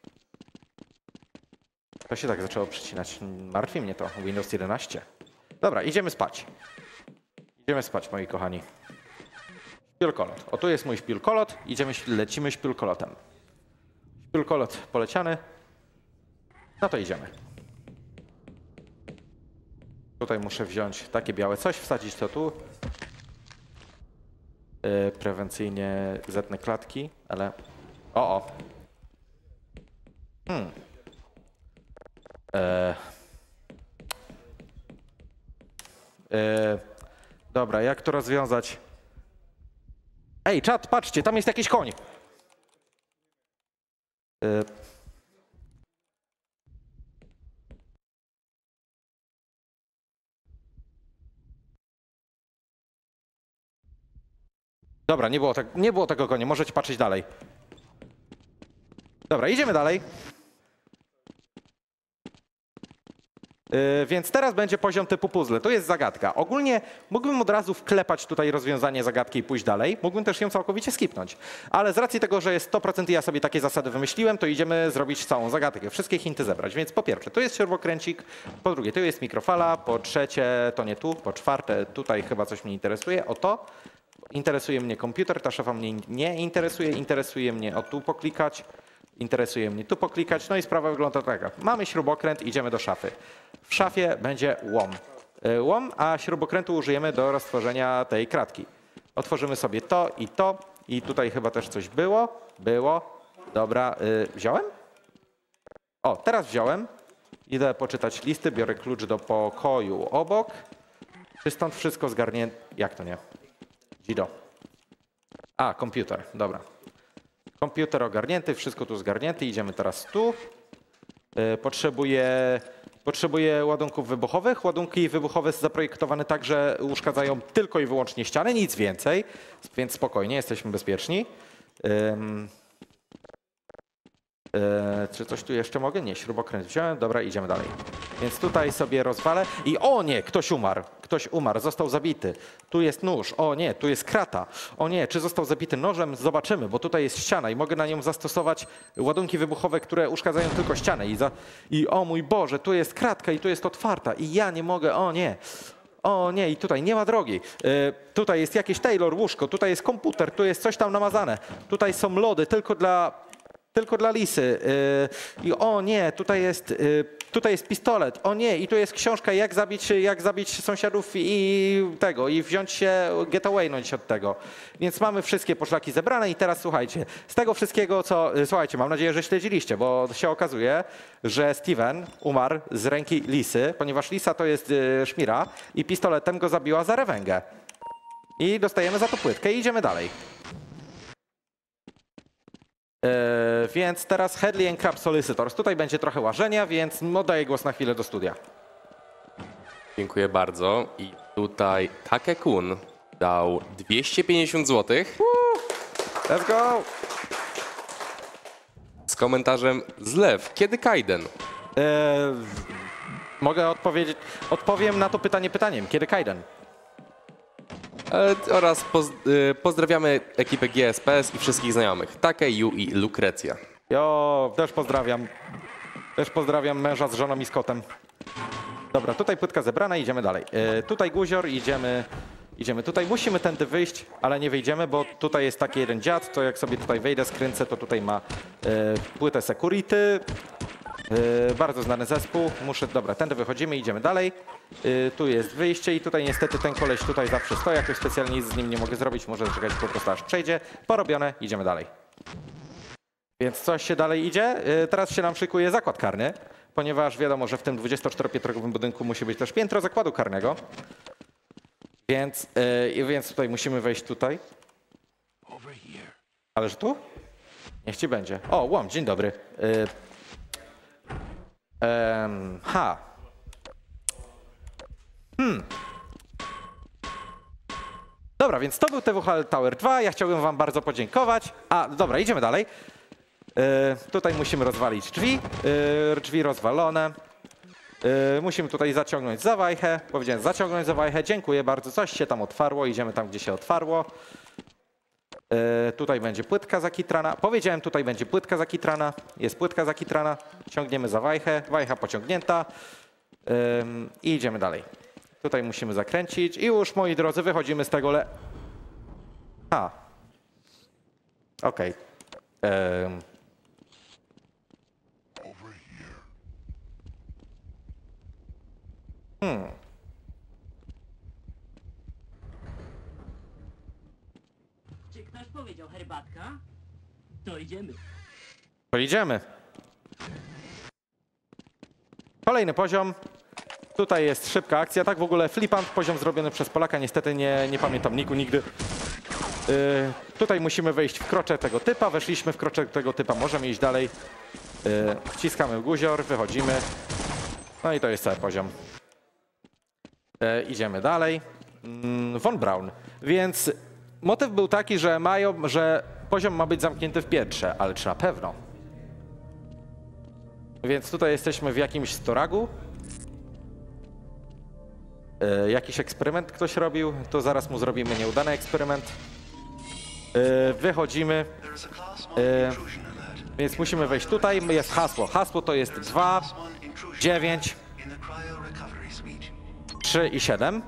to się tak zaczęło przycinać. Martwi mnie to. Windows jedenaście. Dobra, idziemy spać. Idziemy spać, moi kochani. Śpiulkolot. O, tu jest mój śpiulkolot. Idziemy, lecimy śpiulkolotem. Śpiulkolot poleciany. No to idziemy. Tutaj muszę wziąć takie białe coś, wsadzić to tu. Yy, prewencyjnie zetnę klatki, ale... O, o. Hmm. Yy. Yy. Dobra, jak to rozwiązać? Ej, czat, patrzcie, tam jest jakiś koń. Yy. Dobra, nie było, tak, nie było tego konia, możecie patrzeć dalej. Dobra, idziemy dalej. Yy, więc teraz będzie poziom typu puzzle. To jest zagadka. Ogólnie mógłbym od razu wklepać tutaj rozwiązanie zagadki i pójść dalej. Mógłbym też ją całkowicie skipnąć. Ale z racji tego, że jest sto procent i ja sobie takie zasady wymyśliłem, to idziemy zrobić całą zagadkę. Wszystkie hinty zebrać. Więc po pierwsze, to jest śrubokręcik. Po drugie, to jest mikrofala. Po trzecie, to nie tu. Po czwarte, tutaj chyba coś mnie interesuje. O to. Interesuje mnie komputer. Ta szafa mnie nie interesuje. Interesuje mnie o tu poklikać. Interesuje mnie tu poklikać. No i sprawa wygląda tak. Mamy śrubokręt, idziemy do szafy. W szafie będzie łom. Łom, a śrubokrętu użyjemy do roztworzenia tej kratki. Otworzymy sobie to i to. I tutaj chyba też coś było. Było. Dobra, yy, wziąłem? O, teraz wziąłem. Idę poczytać listy, biorę klucz do pokoju obok. Czy stąd wszystko zgarnięte? Jak to nie? Gido. A, komputer, dobra. Komputer ogarnięty, wszystko tu zgarnięte. Idziemy teraz tu. Yy, potrzebuję, potrzebuję ładunków wybuchowych. Ładunki wybuchowe są zaprojektowane tak, że uszkadzają tylko i wyłącznie ściany, nic więcej. Więc spokojnie, jesteśmy bezpieczni. Yy, yy, czy coś tu jeszcze mogę? Nie, śrubokręt wziąłem. Dobra, idziemy dalej. Więc tutaj sobie rozwalę i o nie, ktoś umarł. Ktoś umarł, został zabity. Tu jest nóż. O nie, tu jest krata. O nie, czy został zabity nożem? Zobaczymy, bo tutaj jest ściana i mogę na nią zastosować ładunki wybuchowe, które uszkadzają tylko ścianę. I, za, i o mój Boże, tu jest kratka i tu jest otwarta i ja nie mogę, o nie. O nie, i tutaj nie ma drogi. Yy, tutaj jest jakieś Taylor łóżko, tutaj jest komputer, tu jest coś tam namazane. Tutaj są lody tylko dla... Tylko dla Lisy. Yy, I o nie, tutaj jest, yy, tutaj jest pistolet. O nie, i tu jest książka, jak zabić, jak zabić sąsiadów i tego, i wziąć się, getaway'nąć od tego. Więc mamy wszystkie poszlaki zebrane i teraz słuchajcie, z tego wszystkiego, co, yy, słuchajcie, mam nadzieję, że śledziliście, bo się okazuje, że Steven umarł z ręki Lisy, ponieważ Lisa to jest yy, szmira i pistoletem go zabiła za rewęgę. I dostajemy za to płytkę i idziemy dalej. Yy, więc teraz Headley and Crab Solicitors. Tutaj będzie trochę łażenia, więc oddaję głos na chwilę do studia. Dziękuję bardzo. I tutaj Take-kun dał dwieście pięćdziesiąt złotych Let's go! z komentarzem zlew. Kiedy Kaiden? Yy, mogę odpowiedzieć, odpowiem na to pytanie pytaniem. Kiedy Kaiden? E, oraz poz, e, pozdrawiamy ekipę G S P S i wszystkich znajomych. Take, Yu i Lukrecja. Jo, też pozdrawiam. Też pozdrawiam męża z żoną i z kotem. Dobra, tutaj płytka zebrana, idziemy dalej. Yy, tutaj guzior, idziemy, idziemy tutaj. Musimy tędy wyjść, ale nie wyjdziemy, bo tutaj jest taki jeden dziad, to jak sobie tutaj wejdę, skręcę, to tutaj ma yy, płytę security. Yy, bardzo znany zespół. Muszę, dobra, tędy wychodzimy, idziemy dalej. Yy, tu jest wyjście i tutaj niestety ten koleś tutaj zawsze stoi, jakoś specjalnie nic z nim nie mogę zrobić, muszę czekać po prostu aż przejdzie. Porobione, idziemy dalej. Więc coś się dalej idzie. Yy, teraz się nam szykuje zakład karny, ponieważ wiadomo, że w tym dwudziestoczteropiętrowym budynku musi być też piętro zakładu karnego. Więc, yy, więc tutaj musimy wejść tutaj. Ależ tu? Niech ci będzie. O, łom, dzień dobry. Yy, Um, ha. Hmm. Dobra, więc to był T W H L Tower dwa. Ja chciałbym wam bardzo podziękować. A, dobra, idziemy dalej. E, tutaj musimy rozwalić drzwi. E, drzwi rozwalone. E, musimy tutaj zaciągnąć zawajchę. Powiedziałem zaciągnąć zawajchę. Dziękuję bardzo. Coś się tam otwarło. Idziemy tam, gdzie się otwarło. E, tutaj będzie płytka zakitrana. Powiedziałem, tutaj będzie płytka zakitrana. Jest płytka zakitrana. Ciągniemy za wajchę. Wajcha pociągnięta. E, I idziemy dalej. Tutaj musimy zakręcić. I już, moi drodzy, wychodzimy z tego le... A. Okej. Okay. E, Hmm. Czy ktoś powiedział herbatka? To idziemy. To idziemy. Kolejny poziom. Tutaj jest szybka akcja. Tak w ogóle flipant, poziom zrobiony przez Polaka. Niestety nie, nie pamiętam niku nigdy. Yy, tutaj musimy wejść w krocze tego typa. Weszliśmy w krocze tego typa. Możemy iść dalej. Yy, wciskamy guzior, wychodzimy. No i to jest cały poziom. Yy, idziemy dalej. Yy, Von Braun. Więc motyw był taki, że mają, że poziom ma być zamknięty w piętrze, ale czy na pewno? Więc tutaj jesteśmy w jakimś storagu. Yy, jakiś eksperyment ktoś robił, to zaraz mu zrobimy nieudany eksperyment. Yy, wychodzimy. Yy, więc musimy wejść tutaj. Jest hasło. Hasło to jest dwa, dziewięć, trzy i siedem.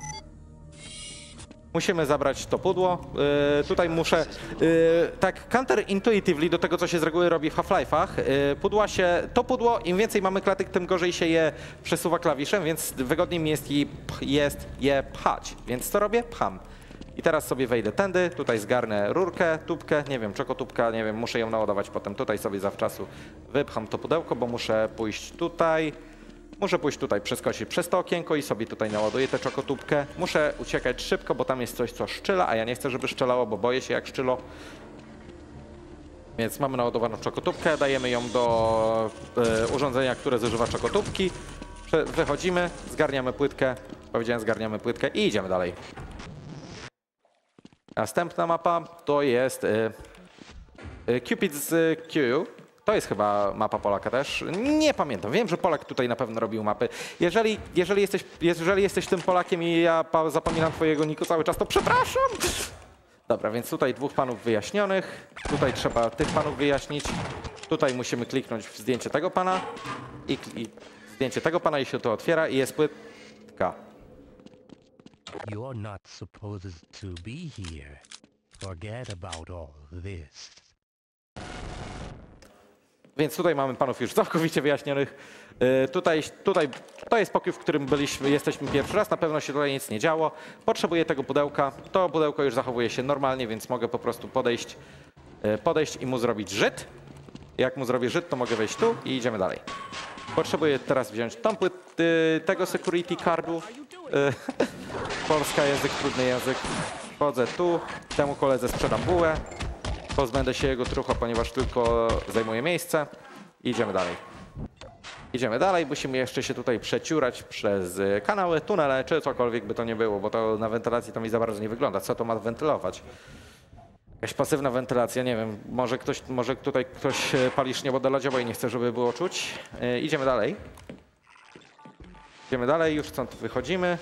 Musimy zabrać to pudło. Yy, tutaj muszę, yy, tak counterintuitively do tego, co się z reguły robi w Half-Life'ach, yy, pudła się, to pudło, im więcej mamy klatek, tym gorzej się je przesuwa klawiszem, więc wygodniej mi jest je, jest je pchać. Więc co robię? Pcham. I teraz sobie wejdę tędy, tutaj zgarnę rurkę, tubkę, nie wiem, czokotubka, nie wiem, muszę ją naładować potem. Tutaj sobie zawczasu wypcham to pudełko, bo muszę pójść tutaj. Muszę pójść tutaj, przeskoczyć przez to okienko i sobie tutaj naładuję tę czokotubkę. Muszę uciekać szybko, bo tam jest coś, co szczela, a ja nie chcę, żeby szczelało, bo boję się, jak szczelo. Więc mamy naładowaną czokotubkę, dajemy ją do y, urządzenia, które zużywa czokotubki. Prze wychodzimy, zgarniamy płytkę, powiedziałem zgarniamy płytkę i idziemy dalej. Następna mapa to jest y, y, Cupid's Q. To jest chyba mapa Polaka też. Nie pamiętam. Wiem, że Polak tutaj na pewno robił mapy. Jeżeli, jeżeli, jesteś, jeżeli jesteś tym Polakiem i ja pa, zapominam twojego niku cały czas, to przepraszam. Dobra, więc tutaj dwóch panów wyjaśnionych. Tutaj trzeba tych panów wyjaśnić. Tutaj musimy kliknąć w zdjęcie tego pana. I, i zdjęcie tego pana i się to otwiera i jest płytka. You're not supposed to be here. Forget about all this. Więc tutaj mamy panów już całkowicie wyjaśnionych. Yy, tutaj, tutaj to jest pokój, w którym byliśmy, jesteśmy pierwszy raz. Na pewno się tutaj nic nie działo. Potrzebuję tego pudełka. To pudełko już zachowuje się normalnie, więc mogę po prostu podejść, yy, podejść i mu zrobić żyd. Jak mu zrobię żyd, to mogę wejść tu i idziemy dalej. Potrzebuję teraz wziąć tą płyt, yy, tego security cardu. Yy, Polska język, trudny język. Wchodzę tu, temu koledze sprzedam bułę. Pozbędę się jego trucha, ponieważ tylko zajmuje miejsce. I idziemy dalej. Idziemy dalej, musimy jeszcze się tutaj przeciurać przez kanały, tunele, czy cokolwiek by to nie było, bo to na wentylacji to mi za bardzo nie wygląda. Co to ma wentylować? Jakaś pasywna wentylacja, nie wiem, może ktoś, może tutaj ktoś pali śniebodeladziowo i nie chce, żeby było czuć. Yy, idziemy dalej. Idziemy dalej, już stąd wychodzimy.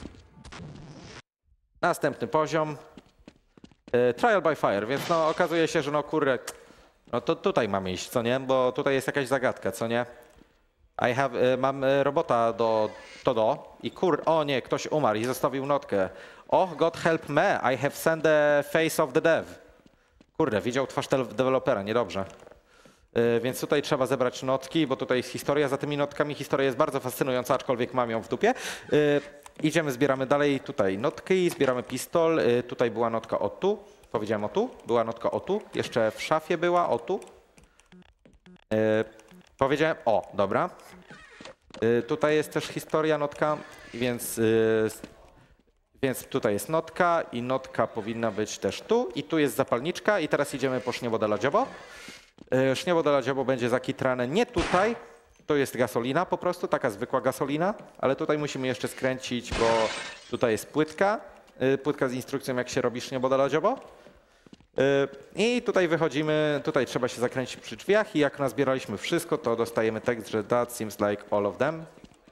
Następny poziom. Trial by fire, więc no okazuje się, że no kurde, no to tutaj mamy iść, co nie? Bo tutaj jest jakaś zagadka, co nie? I have, y, mam y, robota do, to do i kur, o nie, ktoś umarł i zostawił notkę. Oh, God help me, I have sent the face of the dev. Kurde, widział twarz dewelopera, niedobrze. Y, więc tutaj trzeba zebrać notki, bo tutaj jest historia za tymi notkami. Historia jest bardzo fascynująca, aczkolwiek mam ją w dupie. Y, Idziemy, zbieramy dalej tutaj notki, zbieramy pistol. Y, tutaj była notka o tu, powiedziałem o tu, była notka o tu, jeszcze w szafie była o tu. Y, powiedziałem, o, dobra. Y, tutaj jest też historia, notka, więc, y, więc tutaj jest notka i notka powinna być też tu. I tu jest zapalniczka i teraz idziemy po szniebodeladziowo. Y, szniebodeladziowo będzie zakitrane nie tutaj. To jest gasolina po prostu, taka zwykła gasolina, ale tutaj musimy jeszcze skręcić, bo tutaj jest płytka, yy, płytka z instrukcją, jak się robi śniebodeladziowo. Yy, I tutaj wychodzimy, tutaj trzeba się zakręcić przy drzwiach i jak nazbieraliśmy wszystko, to dostajemy tekst, że that seems like all of them.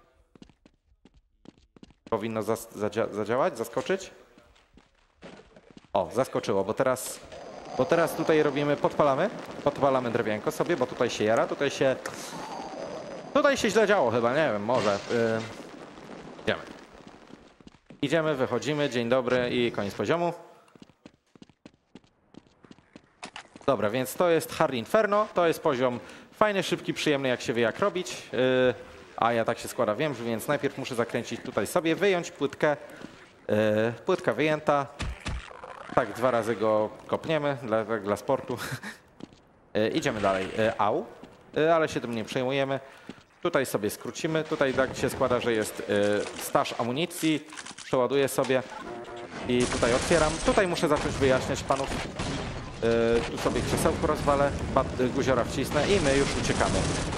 Powinno zas zadzia zadziałać, zaskoczyć. O, zaskoczyło, bo teraz, bo teraz tutaj robimy, podpalamy, podpalamy drewienko sobie, bo tutaj się jara, tutaj się... Tutaj się źle działo chyba, nie wiem, może. Yy, idziemy. Idziemy, wychodzimy, dzień dobry i koniec poziomu. Dobra, więc to jest Hard Inferno, to jest poziom fajny, szybki, przyjemny, jak się wie jak robić. Yy, a ja tak się składa, wiem, że więc najpierw muszę zakręcić tutaj sobie, wyjąć płytkę. Yy, płytka wyjęta. Tak, dwa razy go kopniemy dla, dla sportu. yy, idziemy dalej. Yy, au, yy, ale się tym nie przejmujemy. Tutaj sobie skrócimy, tutaj tak się składa, że jest y, staż amunicji, przeładuję sobie i tutaj otwieram. Tutaj muszę zacząć wyjaśniać panów, y, tu sobie krzesełko rozwalę, bat, y, guziora wcisnę i my już uciekamy.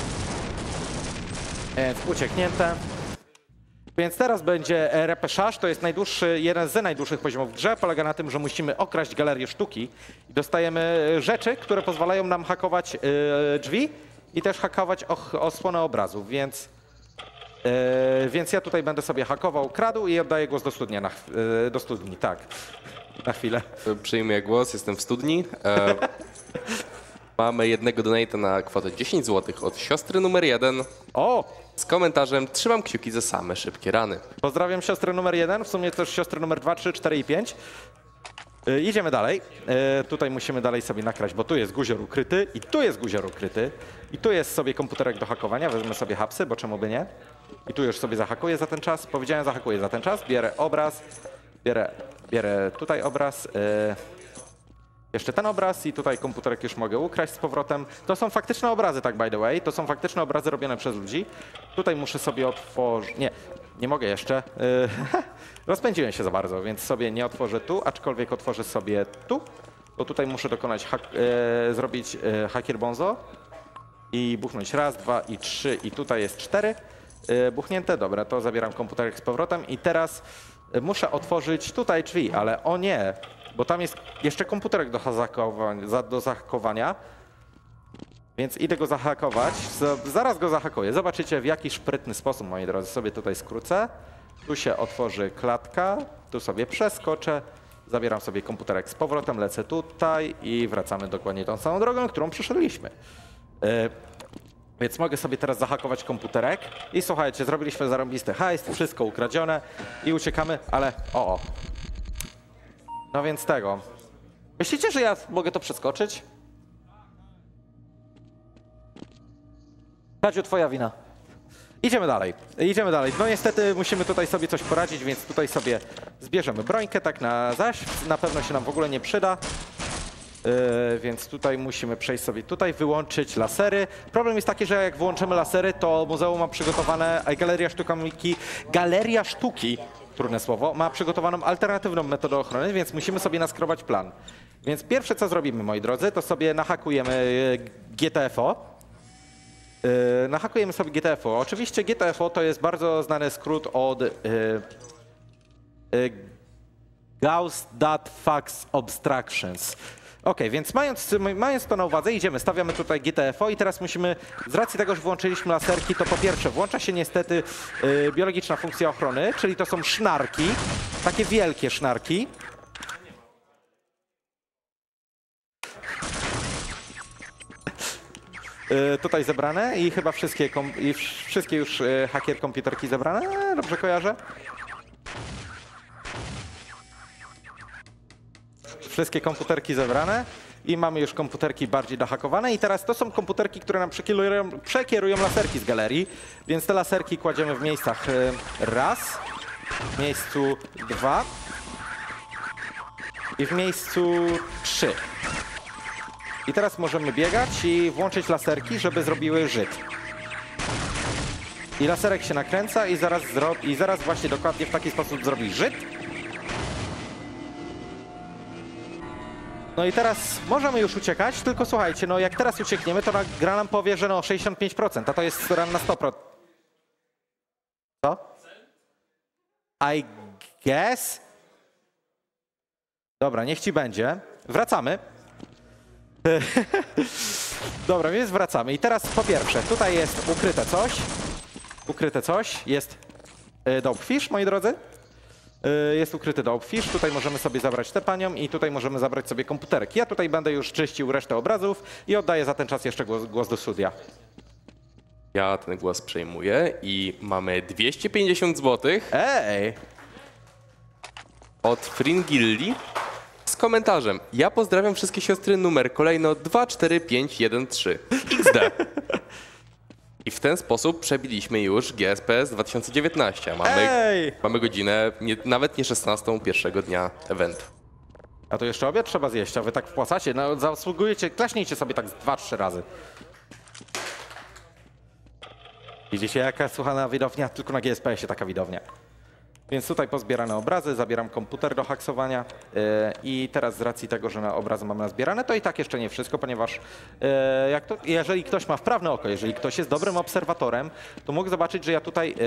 Więc ucieknięte. Więc teraz będzie repeszarz, to jest najdłuższy, jeden z najdłuższych poziomów w grze, polega na tym, że musimy okraść galerię sztuki i dostajemy rzeczy, które pozwalają nam hakować y, drzwi. I też hakować osłonę obrazów, więc, yy, więc ja tutaj będę sobie hakował, kradł i oddaję głos do studni, na, yy, do studni, tak, na chwilę. Przyjmuję głos, jestem w studni. E, mamy jednego donata na kwotę dziesięć złotych od siostry numer jeden O! z komentarzem trzymam kciuki za same szybkie rany. Pozdrawiam siostrę numer jeden, w sumie też siostrę numer dwa, trzy, cztery i pięć. Yy, idziemy dalej. Yy, tutaj musimy dalej sobie nakraść, bo tu jest guzior ukryty i tu jest guzior ukryty. I tu jest sobie komputerek do hakowania, wezmę sobie hapsy, bo czemu by nie. I tu już sobie zahakuję za ten czas. Powiedziałem, zahakuję za ten czas, bierę obraz, bierę, Bierę tutaj obraz. E, jeszcze ten obraz i tutaj komputerek już mogę ukraść z powrotem. To są faktyczne obrazy, tak by the way. To są faktyczne obrazy robione przez ludzi. Tutaj muszę sobie otworzyć... Nie, nie mogę jeszcze. E, rozpędziłem się za bardzo, więc sobie nie otworzę tu, aczkolwiek otworzę sobie tu. Bo tutaj muszę dokonać, hak, e, zrobić e, hakier bonzo i buchnąć raz, dwa i trzy i tutaj jest cztery. E, buchnięte, dobra, to zabieram komputerek z powrotem i teraz e, muszę otworzyć tutaj drzwi, ale o nie, bo tam jest jeszcze komputerek do, hakowania, za, do zahakowania, więc idę go zahakować, Z, zaraz go zahakuję. Zobaczycie w jaki szprytny sposób, moi drodzy, sobie tutaj skrócę. Tu się otworzy klatka, tu sobie przeskoczę. Zabieram sobie komputerek z powrotem, lecę tutaj i wracamy dokładnie tą samą drogą, którą przeszedliśmy. Yy, więc mogę sobie teraz zahakować komputerek i słuchajcie, zrobiliśmy zarąbisty hajs, wszystko ukradzione i uciekamy, ale o, o. No więc tego. Myślicie, że ja mogę to przeskoczyć? Kadziu, twoja wina. Idziemy dalej, idziemy dalej. No niestety musimy tutaj sobie coś poradzić, więc tutaj sobie zbierzemy brońkę, tak na zaś. Na pewno się nam w ogóle nie przyda. Yy, więc tutaj musimy przejść sobie tutaj, wyłączyć lasery. Problem jest taki, że jak wyłączymy lasery, to muzeum ma przygotowane, a Galeria Sztuki, Galeria Sztuki, trudne słowo, ma przygotowaną alternatywną metodę ochrony, więc musimy sobie naskrobać plan. Więc pierwsze co zrobimy, moi drodzy, to sobie nahakujemy G T F O. Yy, nahakujemy sobie G T F O. Oczywiście G T F O to jest bardzo znany skrót od yy, yy, Gauss Dot Fax Obstructions. Ok, więc mając, mając to na uwadze, idziemy, stawiamy tutaj G T F O i teraz musimy, z racji tego, że włączyliśmy laserki, to po pierwsze włącza się niestety yy, biologiczna funkcja ochrony, czyli to są sznarki, takie wielkie sznarki. Yy, tutaj zebrane i chyba wszystkie, kom i wszystkie już yy, hakier komputerki zebrane, eee, dobrze kojarzę? Wszystkie komputerki zebrane i mamy już komputerki bardziej dohakowane i teraz to są komputerki, które nam przekierują, przekierują laserki z galerii, więc te laserki kładziemy w miejscach yy, raz, w miejscu dwa i w miejscu trzy. I teraz możemy biegać i włączyć laserki, żeby zrobiły Żyd. I laserek się nakręca i zaraz, i zaraz właśnie dokładnie w taki sposób zrobi Żyd. No i teraz możemy już uciekać, tylko słuchajcie, no jak teraz uciekniemy, to gra nam powie, że no sześćdziesiąt pięć procent, a to jest run na sto procent. Co? I guess? Dobra, niech ci będzie. Wracamy. Dobra, więc wracamy. I teraz po pierwsze, tutaj jest ukryte coś. Ukryte coś. Jest y, Dopefish, moi drodzy. Y, jest ukryty Dopefish. Tutaj możemy sobie zabrać tę panią i tutaj możemy zabrać sobie komputerek. Ja tutaj będę już czyścił resztę obrazów i oddaję za ten czas jeszcze głos, głos do studia. Ja ten głos przejmuję i mamy dwieście pięćdziesiąt złotych Ej! od Fringilli z komentarzem. Ja pozdrawiam wszystkie siostry, numer kolejno dwa cztery pięć jeden trzy. X D. I w ten sposób przebiliśmy już G S P S dwa tysiące dziewiętnaście. a Mamy, Ej! mamy godzinę, nie, nawet nie szesnastą pierwszego dnia eventu. A to jeszcze obiad trzeba zjeść, a wy tak wpłacacie, no zasługujecie, klaśnijcie sobie tak dwa, trzy razy. Widzicie jaka słuchana widownia? Tylko na G S P S-ie taka widownia. Więc tutaj pozbierane obrazy, zabieram komputer do haksowania yy, i teraz z racji tego, że na obrazy mamy nazbierane, to i tak jeszcze nie wszystko, ponieważ yy, jak to, jeżeli ktoś ma wprawne oko, jeżeli ktoś jest dobrym obserwatorem, to mógł zobaczyć, że ja tutaj... Yy,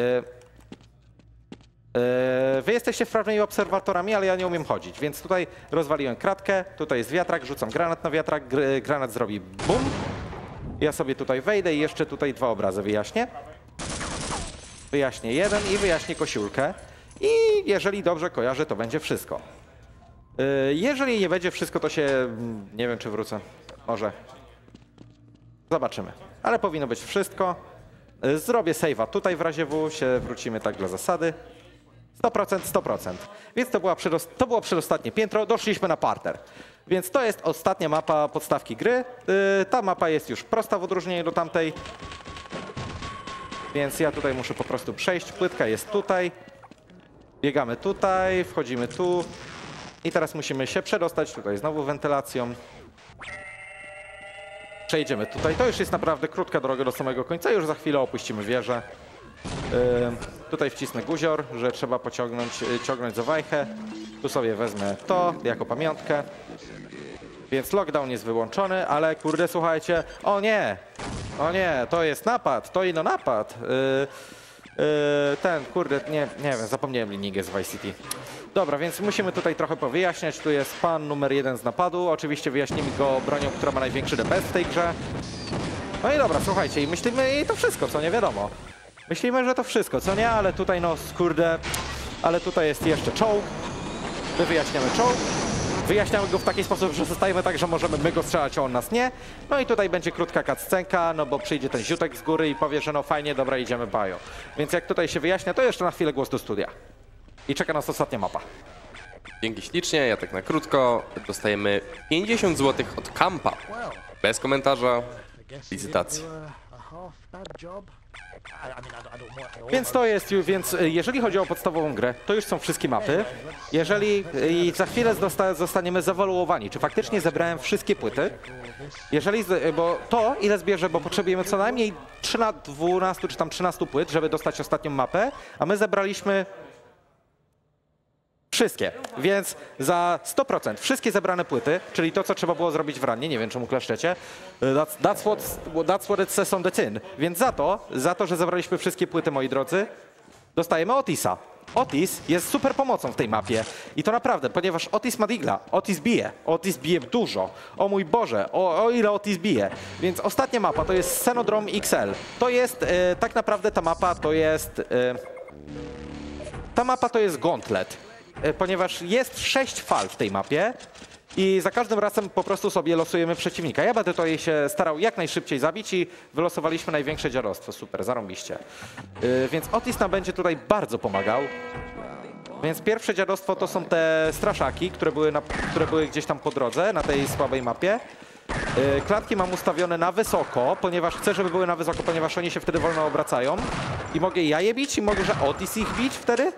yy, wy jesteście wprawnymi obserwatorami, ale ja nie umiem chodzić, więc tutaj rozwaliłem kratkę, tutaj jest wiatrak, rzucam granat na wiatrak, gr granat zrobi bum. Ja sobie tutaj wejdę i jeszcze tutaj dwa obrazy wyjaśnię. Wyjaśnię jeden i wyjaśnię kosiulkę. I jeżeli dobrze kojarzę, to będzie wszystko. Jeżeli nie będzie wszystko, to się... nie wiem, czy wrócę. Może. Zobaczymy. Ale powinno być wszystko. Zrobię save'a tutaj w razie W, się wrócimy tak dla zasady. sto procent, sto procent. Więc to, była to było przedostatnie piętro, doszliśmy na parter. Więc to jest ostatnia mapa podstawki gry. Ta mapa jest już prosta w odróżnieniu do tamtej. Więc ja tutaj muszę po prostu przejść. Płytka jest tutaj. Biegamy tutaj, wchodzimy tu. I teraz musimy się przedostać tutaj znowu wentylacją. Przejdziemy tutaj. To już jest naprawdę krótka droga do samego końca. Już za chwilę opuścimy wieżę. Yy, tutaj wcisnę guzior, że trzeba pociągnąć yy, ciągnąć za wajchę. Tu sobie wezmę to jako pamiątkę. Więc lockdown jest wyłączony, ale kurde, słuchajcie, o nie, o nie, to jest napad, to ino napad. Yy, yy, ten, kurde, nie, nie wiem, zapomniałem linijkę z Vice City. Dobra, więc musimy tutaj trochę powyjaśniać. Tu jest pan numer jeden z napadu. Oczywiście wyjaśnimy go bronią, która ma największy D P S w tej grze. No i dobra, słuchajcie, i myślimy, i to wszystko, co nie wiadomo. Myślimy, że to wszystko, co nie, ale tutaj no, kurde, ale tutaj jest jeszcze czołg. My wyjaśniamy czołg. Wyjaśniamy go w taki sposób, że zostajemy tak, że możemy my go strzelać, a on nas nie. No i tutaj będzie krótka cutscenka, no bo przyjdzie ten ziutek z góry i powie, że no fajnie, dobra, idziemy bajo. Więc jak tutaj się wyjaśnia, to jeszcze na chwilę głos do studia. I czeka nas ostatnia mapa. Dzięki ślicznie, ja tak na krótko. Dostajemy pięćdziesiąt złotych od Kampa. Bez komentarza. Licytacji. Więc to jest już, więc jeżeli chodzi o podstawową grę, to już są wszystkie mapy. Jeżeli i za chwilę zosta, zostaniemy zawaluowani, czy faktycznie zebrałem wszystkie płyty. Jeżeli, bo to ile zbierze, bo potrzebujemy co najmniej trzy na dwanaście czy tam trzynaście płyt, żeby dostać ostatnią mapę, a my zebraliśmy wszystkie, więc za sto procent wszystkie zebrane płyty, czyli to, co trzeba było zrobić w ranie, nie wiem, czemu kleszczecie, that's, that's, what, that's what it says on the tin. Więc za to, za to, że zebraliśmy wszystkie płyty, moi drodzy, dostajemy Otisa. Otis jest super pomocą w tej mapie i to naprawdę, ponieważ Otis ma digla, Otis bije, Otis bije dużo. O mój Boże, o, o ile Otis bije. Więc ostatnia mapa to jest Xenodrome X L. To jest, e, tak naprawdę ta mapa to jest, e, ta mapa to jest gauntlet. Ponieważ jest sześć fal w tej mapie i za każdym razem po prostu sobie losujemy przeciwnika. Ja będę tutaj się starał jak najszybciej zabić i wylosowaliśmy największe dziarostwo. Super, zarąbiście. Yy, więc Otis nam będzie tutaj bardzo pomagał. Więc pierwsze dziadostwo to są te straszaki, które były, na, które były gdzieś tam po drodze na tej słabej mapie. Yy, klatki mam ustawione na wysoko, ponieważ chcę, żeby były na wysoko, ponieważ oni się wtedy wolno obracają. I mogę ja je bić i mogę, że Otis ich bić wtedy?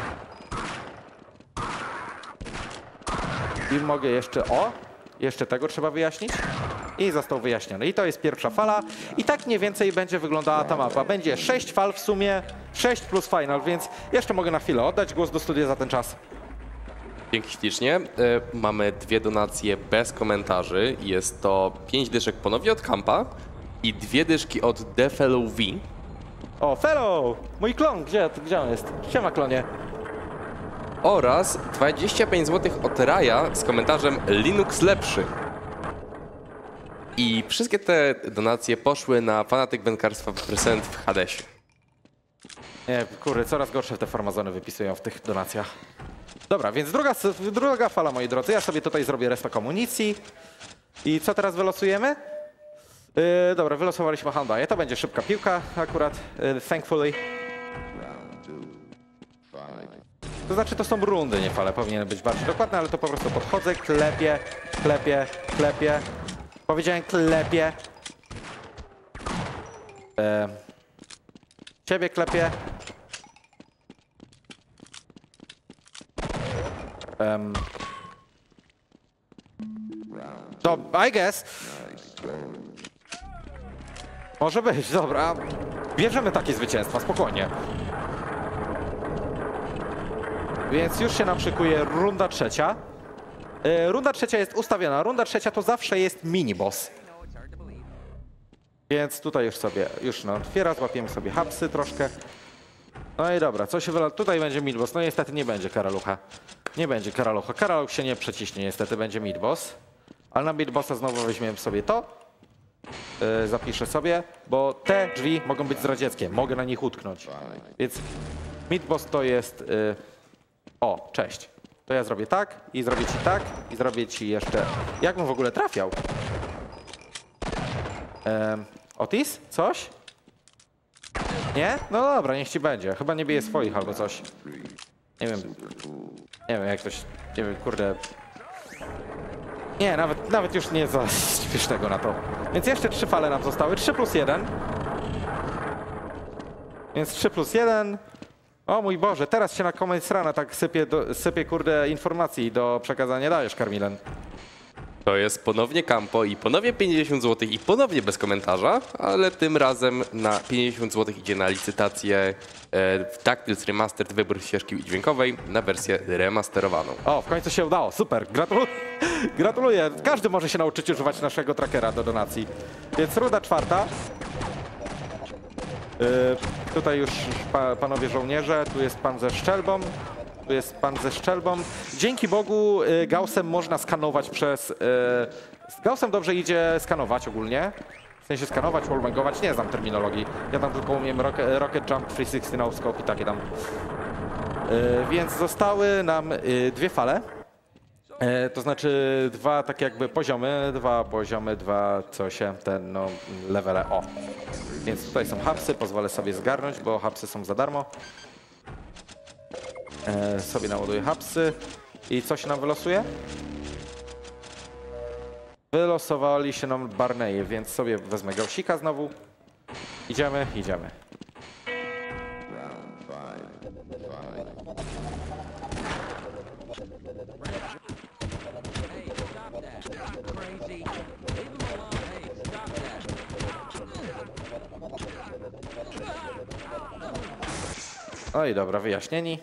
I mogę jeszcze, o, jeszcze tego trzeba wyjaśnić. I został wyjaśniony. I to jest pierwsza fala. I tak mniej więcej będzie wyglądała ta mapa. Będzie sześć fal w sumie, sześć plus final, więc jeszcze mogę na chwilę oddać głos do studia za ten czas. Dzięki ślicznie. E, mamy dwie donacje bez komentarzy. Jest to pięć dyszek ponownie od Kampa i dwie dyszki od The Fellow V. O, fellow! Mój klon, gdzie, gdzie on jest? Siema, klonie. Oraz dwadzieścia pięć złotych od Raja z komentarzem Linux lepszy. I wszystkie te donacje poszły na fanatyk wędkarstwa prezent w Hadesie. Nie, kurde, coraz gorsze te farmazony wypisują w tych donacjach. Dobra, więc druga, druga fala, moi drodzy. Ja sobie tutaj zrobię resztę amunicji. I co teraz wylosujemy? Yy, dobra, wylosowaliśmy Hyundai. To będzie szybka piłka akurat, yy, thankfully. To znaczy to są rundy, nie fale, powinien być bardziej dokładny, ale to po prostu podchodzę, klepię, klepię, klepię. Powiedziałem klepię. E, ciebie klepię. Um, to, I guess. Może być, dobra. Bierzemy takie zwycięstwa, spokojnie. Więc już się nam szykuje runda trzecia. Yy, runda trzecia jest ustawiona. Runda trzecia to zawsze jest mini-boss. Więc tutaj już sobie, już no otwiera, złapiemy sobie hapsy troszkę. No i dobra, co się wyla... Tutaj będzie mid-boss. No niestety nie będzie karalucha. Nie będzie karalucha. Karaluch się nie przeciśnie, niestety będzie mid-boss. Ale na mid-bossa znowu weźmiemy sobie to. Yy, zapiszę sobie, bo te drzwi mogą być zdradzieckie. Mogę na nich utknąć. Więc mid-boss to jest... Yy... O, cześć. To ja zrobię tak i zrobię ci tak i zrobię ci jeszcze... Jak bym w ogóle trafiał? Um, Otis? Coś? Nie? No dobra, niech ci będzie. Chyba nie bije swoich albo coś. Nie wiem. Nie wiem, jak ktoś... Nie wiem, kurde... Nie, nawet, nawet już nie za śpiesznego na to. Więc jeszcze trzy fale nam zostały. trzy plus jeden. Więc trzy plus jeden. O mój Boże, teraz się na koniec rana tak sypie, do, sypie kurde informacji do przekazania dajesz, Karmilen. To jest ponownie Campo i ponownie pięćdziesiąt złotych i ponownie bez komentarza, ale tym razem na pięćdziesiąt złotych idzie na licytację e, w Tactiles Remastered wybór ścieżki dźwiękowej na wersję remasterowaną. O, w końcu się udało, super, Gratulu gratuluję. Każdy może się nauczyć używać naszego trackera do donacji. Więc runda czwarta. Yy, tutaj już pa, panowie żołnierze, tu jest pan ze szczelbą. Tu jest pan ze szczelbą. Dzięki Bogu y, Gaussem można skanować przez... Y, z Gaussem dobrze idzie skanować ogólnie. W sensie skanować, wallbangować, nie znam terminologii. Ja tam tylko umiem rocket, rocket Jump, trzysta sześćdziesiąt no scope i takie tam. Y, więc zostały nam y, dwie fale. Y, to znaczy dwa takie jakby poziomy, dwa poziomy, dwa co się, ten no levele, o. Więc tutaj są hapsy, pozwolę sobie zgarnąć, bo hapsy są za darmo. E, sobie naładuję hapsy. I co się nam wylosuje? Wylosowali się nam Barneje, więc sobie wezmę Gaussika znowu. Idziemy, idziemy. No i dobra, wyjaśnieni.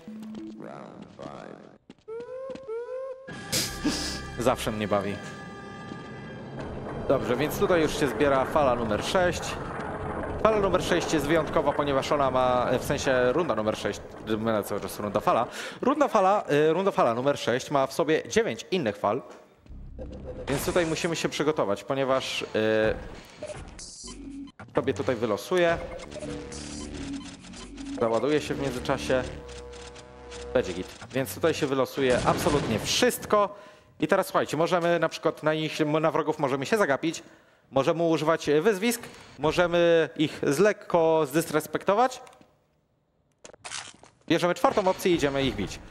Zawsze mnie bawi. Dobrze, więc tutaj już się zbiera fala numer sześć. Fala numer sześć jest wyjątkowa, ponieważ ona ma, w sensie runda numer sześć, mylę cały czas runda fala. Runda fala, y, runda fala numer sześć ma w sobie dziewięć innych fal. Więc tutaj musimy się przygotować, ponieważ y, sobie tutaj wylosuję. Załaduje się w międzyczasie. Będzie git. Więc tutaj się wylosuje absolutnie wszystko. I teraz słuchajcie, możemy na przykład na, nich, na wrogów możemy się zagapić, możemy używać wyzwisk, możemy ich z lekko zdysrespektować. Bierzemy czwartą opcję i idziemy ich bić.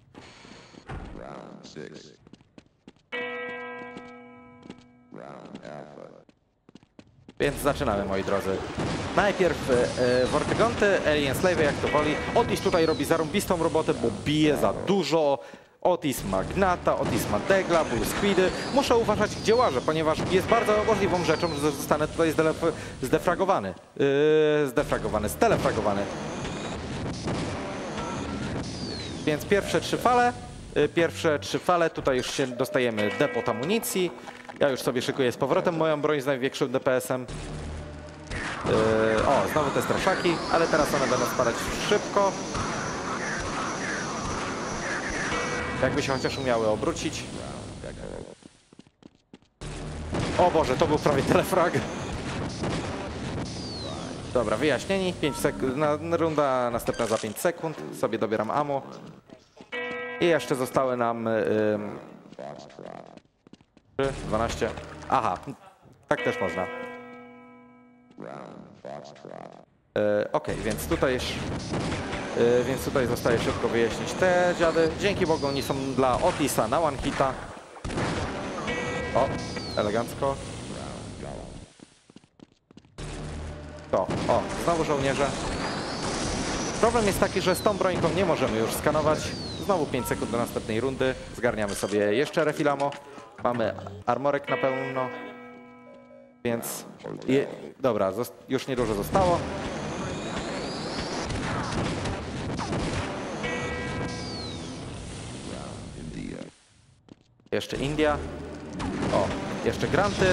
Więc zaczynamy, moi drodzy. Najpierw e, Vortigonty, Alien Slave, jak to woli. Otis tutaj robi zarąbistą robotę, bo bije za dużo. Otis ma Gnata, Otis ma Degla, Bull Squidy. Muszę uważać, gdzie łażę, ponieważ jest bardzo możliwą rzeczą, że zostanę tutaj zdefragowany. Yy, zdefragowany, stelefragowany. Więc pierwsze trzy fale, yy, pierwsze trzy fale, tutaj już się dostajemy depot amunicji. Ja już sobie szykuję z powrotem moją broń z największym D P S-em. Yy, o, znowu te straszaki, ale teraz one będą spadać szybko. Jakby się chociaż umiały obrócić. O Boże, to był prawie telefrag. Dobra, wyjaśnieni. pięć sekund, na, runda następna za pięć sekund. Sobie dobieram ammo. I jeszcze zostały nam... Yy, dwanaście. Aha, tak też można. Yy, Okej, okay, więc tutaj już... Yy, więc tutaj zostaje szybko wyjaśnić te dziady. Dzięki Bogu oni są dla Otisa na one hita. O, elegancko. To, o, znowu żołnierze. Problem jest taki, że z tą brońką nie możemy już skanować. Znowu pięć sekund do następnej rundy. Zgarniamy sobie jeszcze refilamo. Mamy armorek na pełno. Więc... Je, dobra, już niedużo zostało. Jeszcze India. O, jeszcze granty.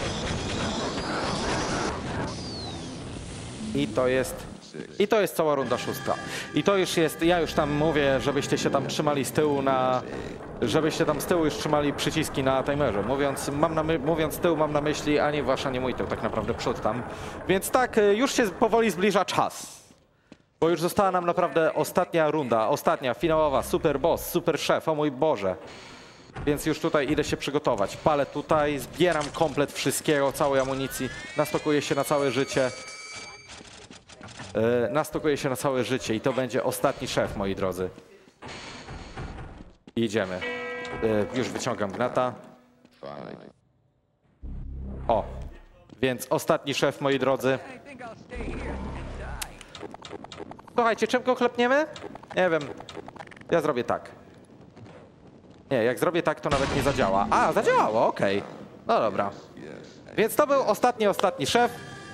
I to jest... I to jest cała runda szósta. I to już jest... Ja już tam mówię, żebyście się tam trzymali z tyłu na... Żebyście tam z tyłu już trzymali przyciski na timerze. Mówiąc, mam na my... Mówiąc tył, mam na myśli ani wasz, ani mój tył, tak naprawdę przód tam. Więc tak, już się powoli zbliża czas. Bo już została nam naprawdę ostatnia runda. Ostatnia, finałowa, super boss, super szef, o mój Boże. Więc już tutaj idę się przygotować. Palę tutaj, zbieram komplet wszystkiego, całej amunicji. Nastokuję się na całe życie. Yy, nastokuję się na całe życie i to będzie ostatni szef, moi drodzy. Idziemy. Yy, już wyciągam gnata. O, więc ostatni szef, moi drodzy. Słuchajcie, czym go klepniemy? Nie wiem. Ja zrobię tak. Nie, jak zrobię tak, to nawet nie zadziała. A, zadziałało, okej. No dobra. Więc to był ostatni, ostatni szef.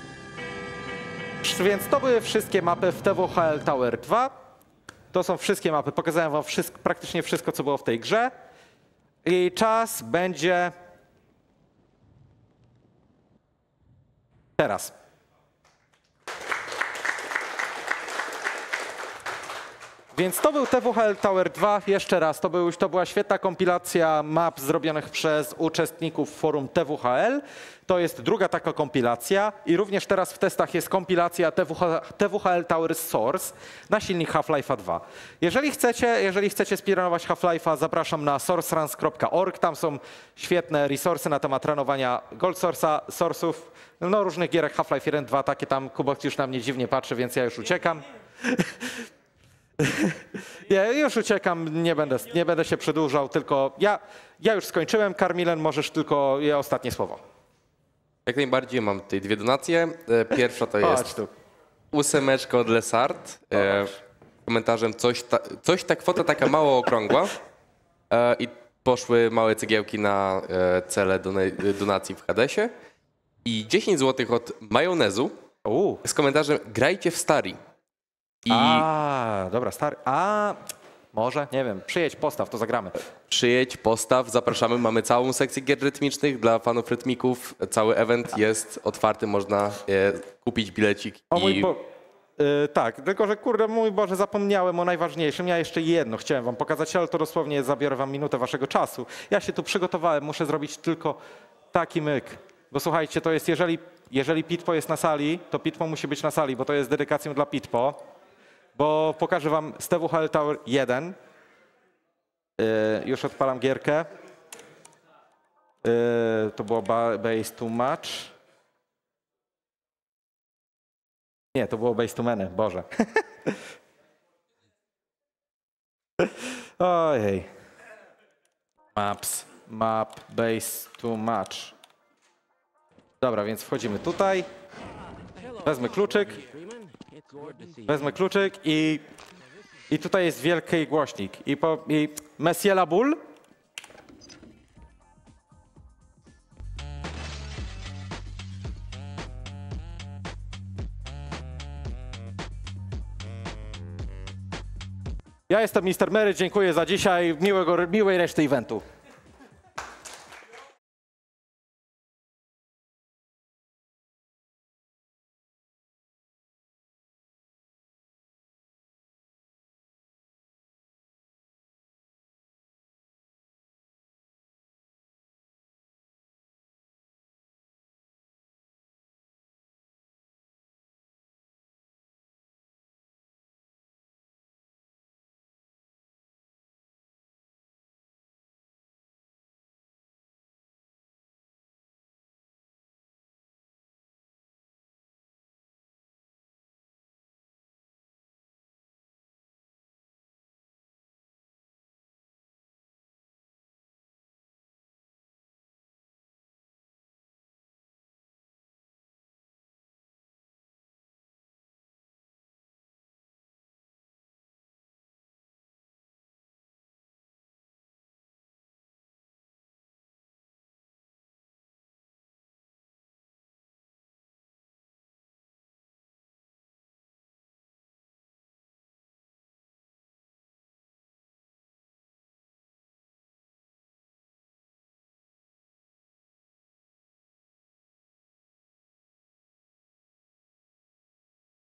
Więc to były wszystkie mapy w T W H L Tower dwa. To są wszystkie mapy. Pokazałem wam wszystko, praktycznie wszystko, co było w tej grze. I czas będzie... teraz. Więc to był T W H L Tower dwa. Jeszcze raz, to, był, to była świetna kompilacja map zrobionych przez uczestników forum T W H L. To jest druga taka kompilacja i również teraz w testach jest kompilacja T W H, T W H L Tower Source na silnik Half-Life'a dwa. Jeżeli chcecie, jeżeli chcecie spirować Half-Life'a, zapraszam na sourceruns kropka org. Tam są świetne resursy na temat trenowania Gold Source'a, source'ów, no różnych gierek Half-Life jeden, dwa, takie tam. Kubok już na mnie dziwnie patrzy, więc ja już uciekam. Nie, już uciekam, nie będę, nie będę się przedłużał, tylko ja, ja już skończyłem. Karmilen, możesz tylko je ostatnie słowo. Jak najbardziej mam tutaj dwie donacje. E, Pierwsza to Chodź jest tu. ósemeczka od Lesart. E, komentarzem coś ta, coś ta kwota taka mało okrągła. E, I poszły małe cegiełki na e, cele dona- donacji w Hadesie. I dziesięć złotych od Majonezu U. z komentarzem grajcie w Stari. I A, dobra, stary. A, może, nie wiem, przyjedź, postaw, to zagramy. przyjedź, postaw, zapraszamy. Mamy całą sekcję gier rytmicznych dla fanów rytmików. Cały event jest otwarty, można e, kupić bilecik. O mój i Bo... Yy, tak, tylko że kurde, mój Boże, zapomniałem o najważniejszym. Ja jeszcze jedno chciałem wam pokazać, ale to dosłownie zabiorę wam minutę waszego czasu. Ja się tu przygotowałem, muszę zrobić tylko taki myk. Bo słuchajcie, to jest, jeżeli, jeżeli Pitpo jest na sali, to Pitpo musi być na sali, bo to jest dedykacją dla Pitpo. Bo pokażę wam z T W H L Tower jeden. Yy, już odpalam gierkę. Yy, to było ba- base too much. Nie, to było base too many, Boże. Ojej. Maps, map, base too much. Dobra, więc wchodzimy tutaj. Wezmę kluczyk. Wezmę kluczyk i, i tutaj jest wielki głośnik. I, po, i Monsieur la Boule. Ja jestem mister Mary, dziękuję za dzisiaj. Miłego, miłej reszty eventu.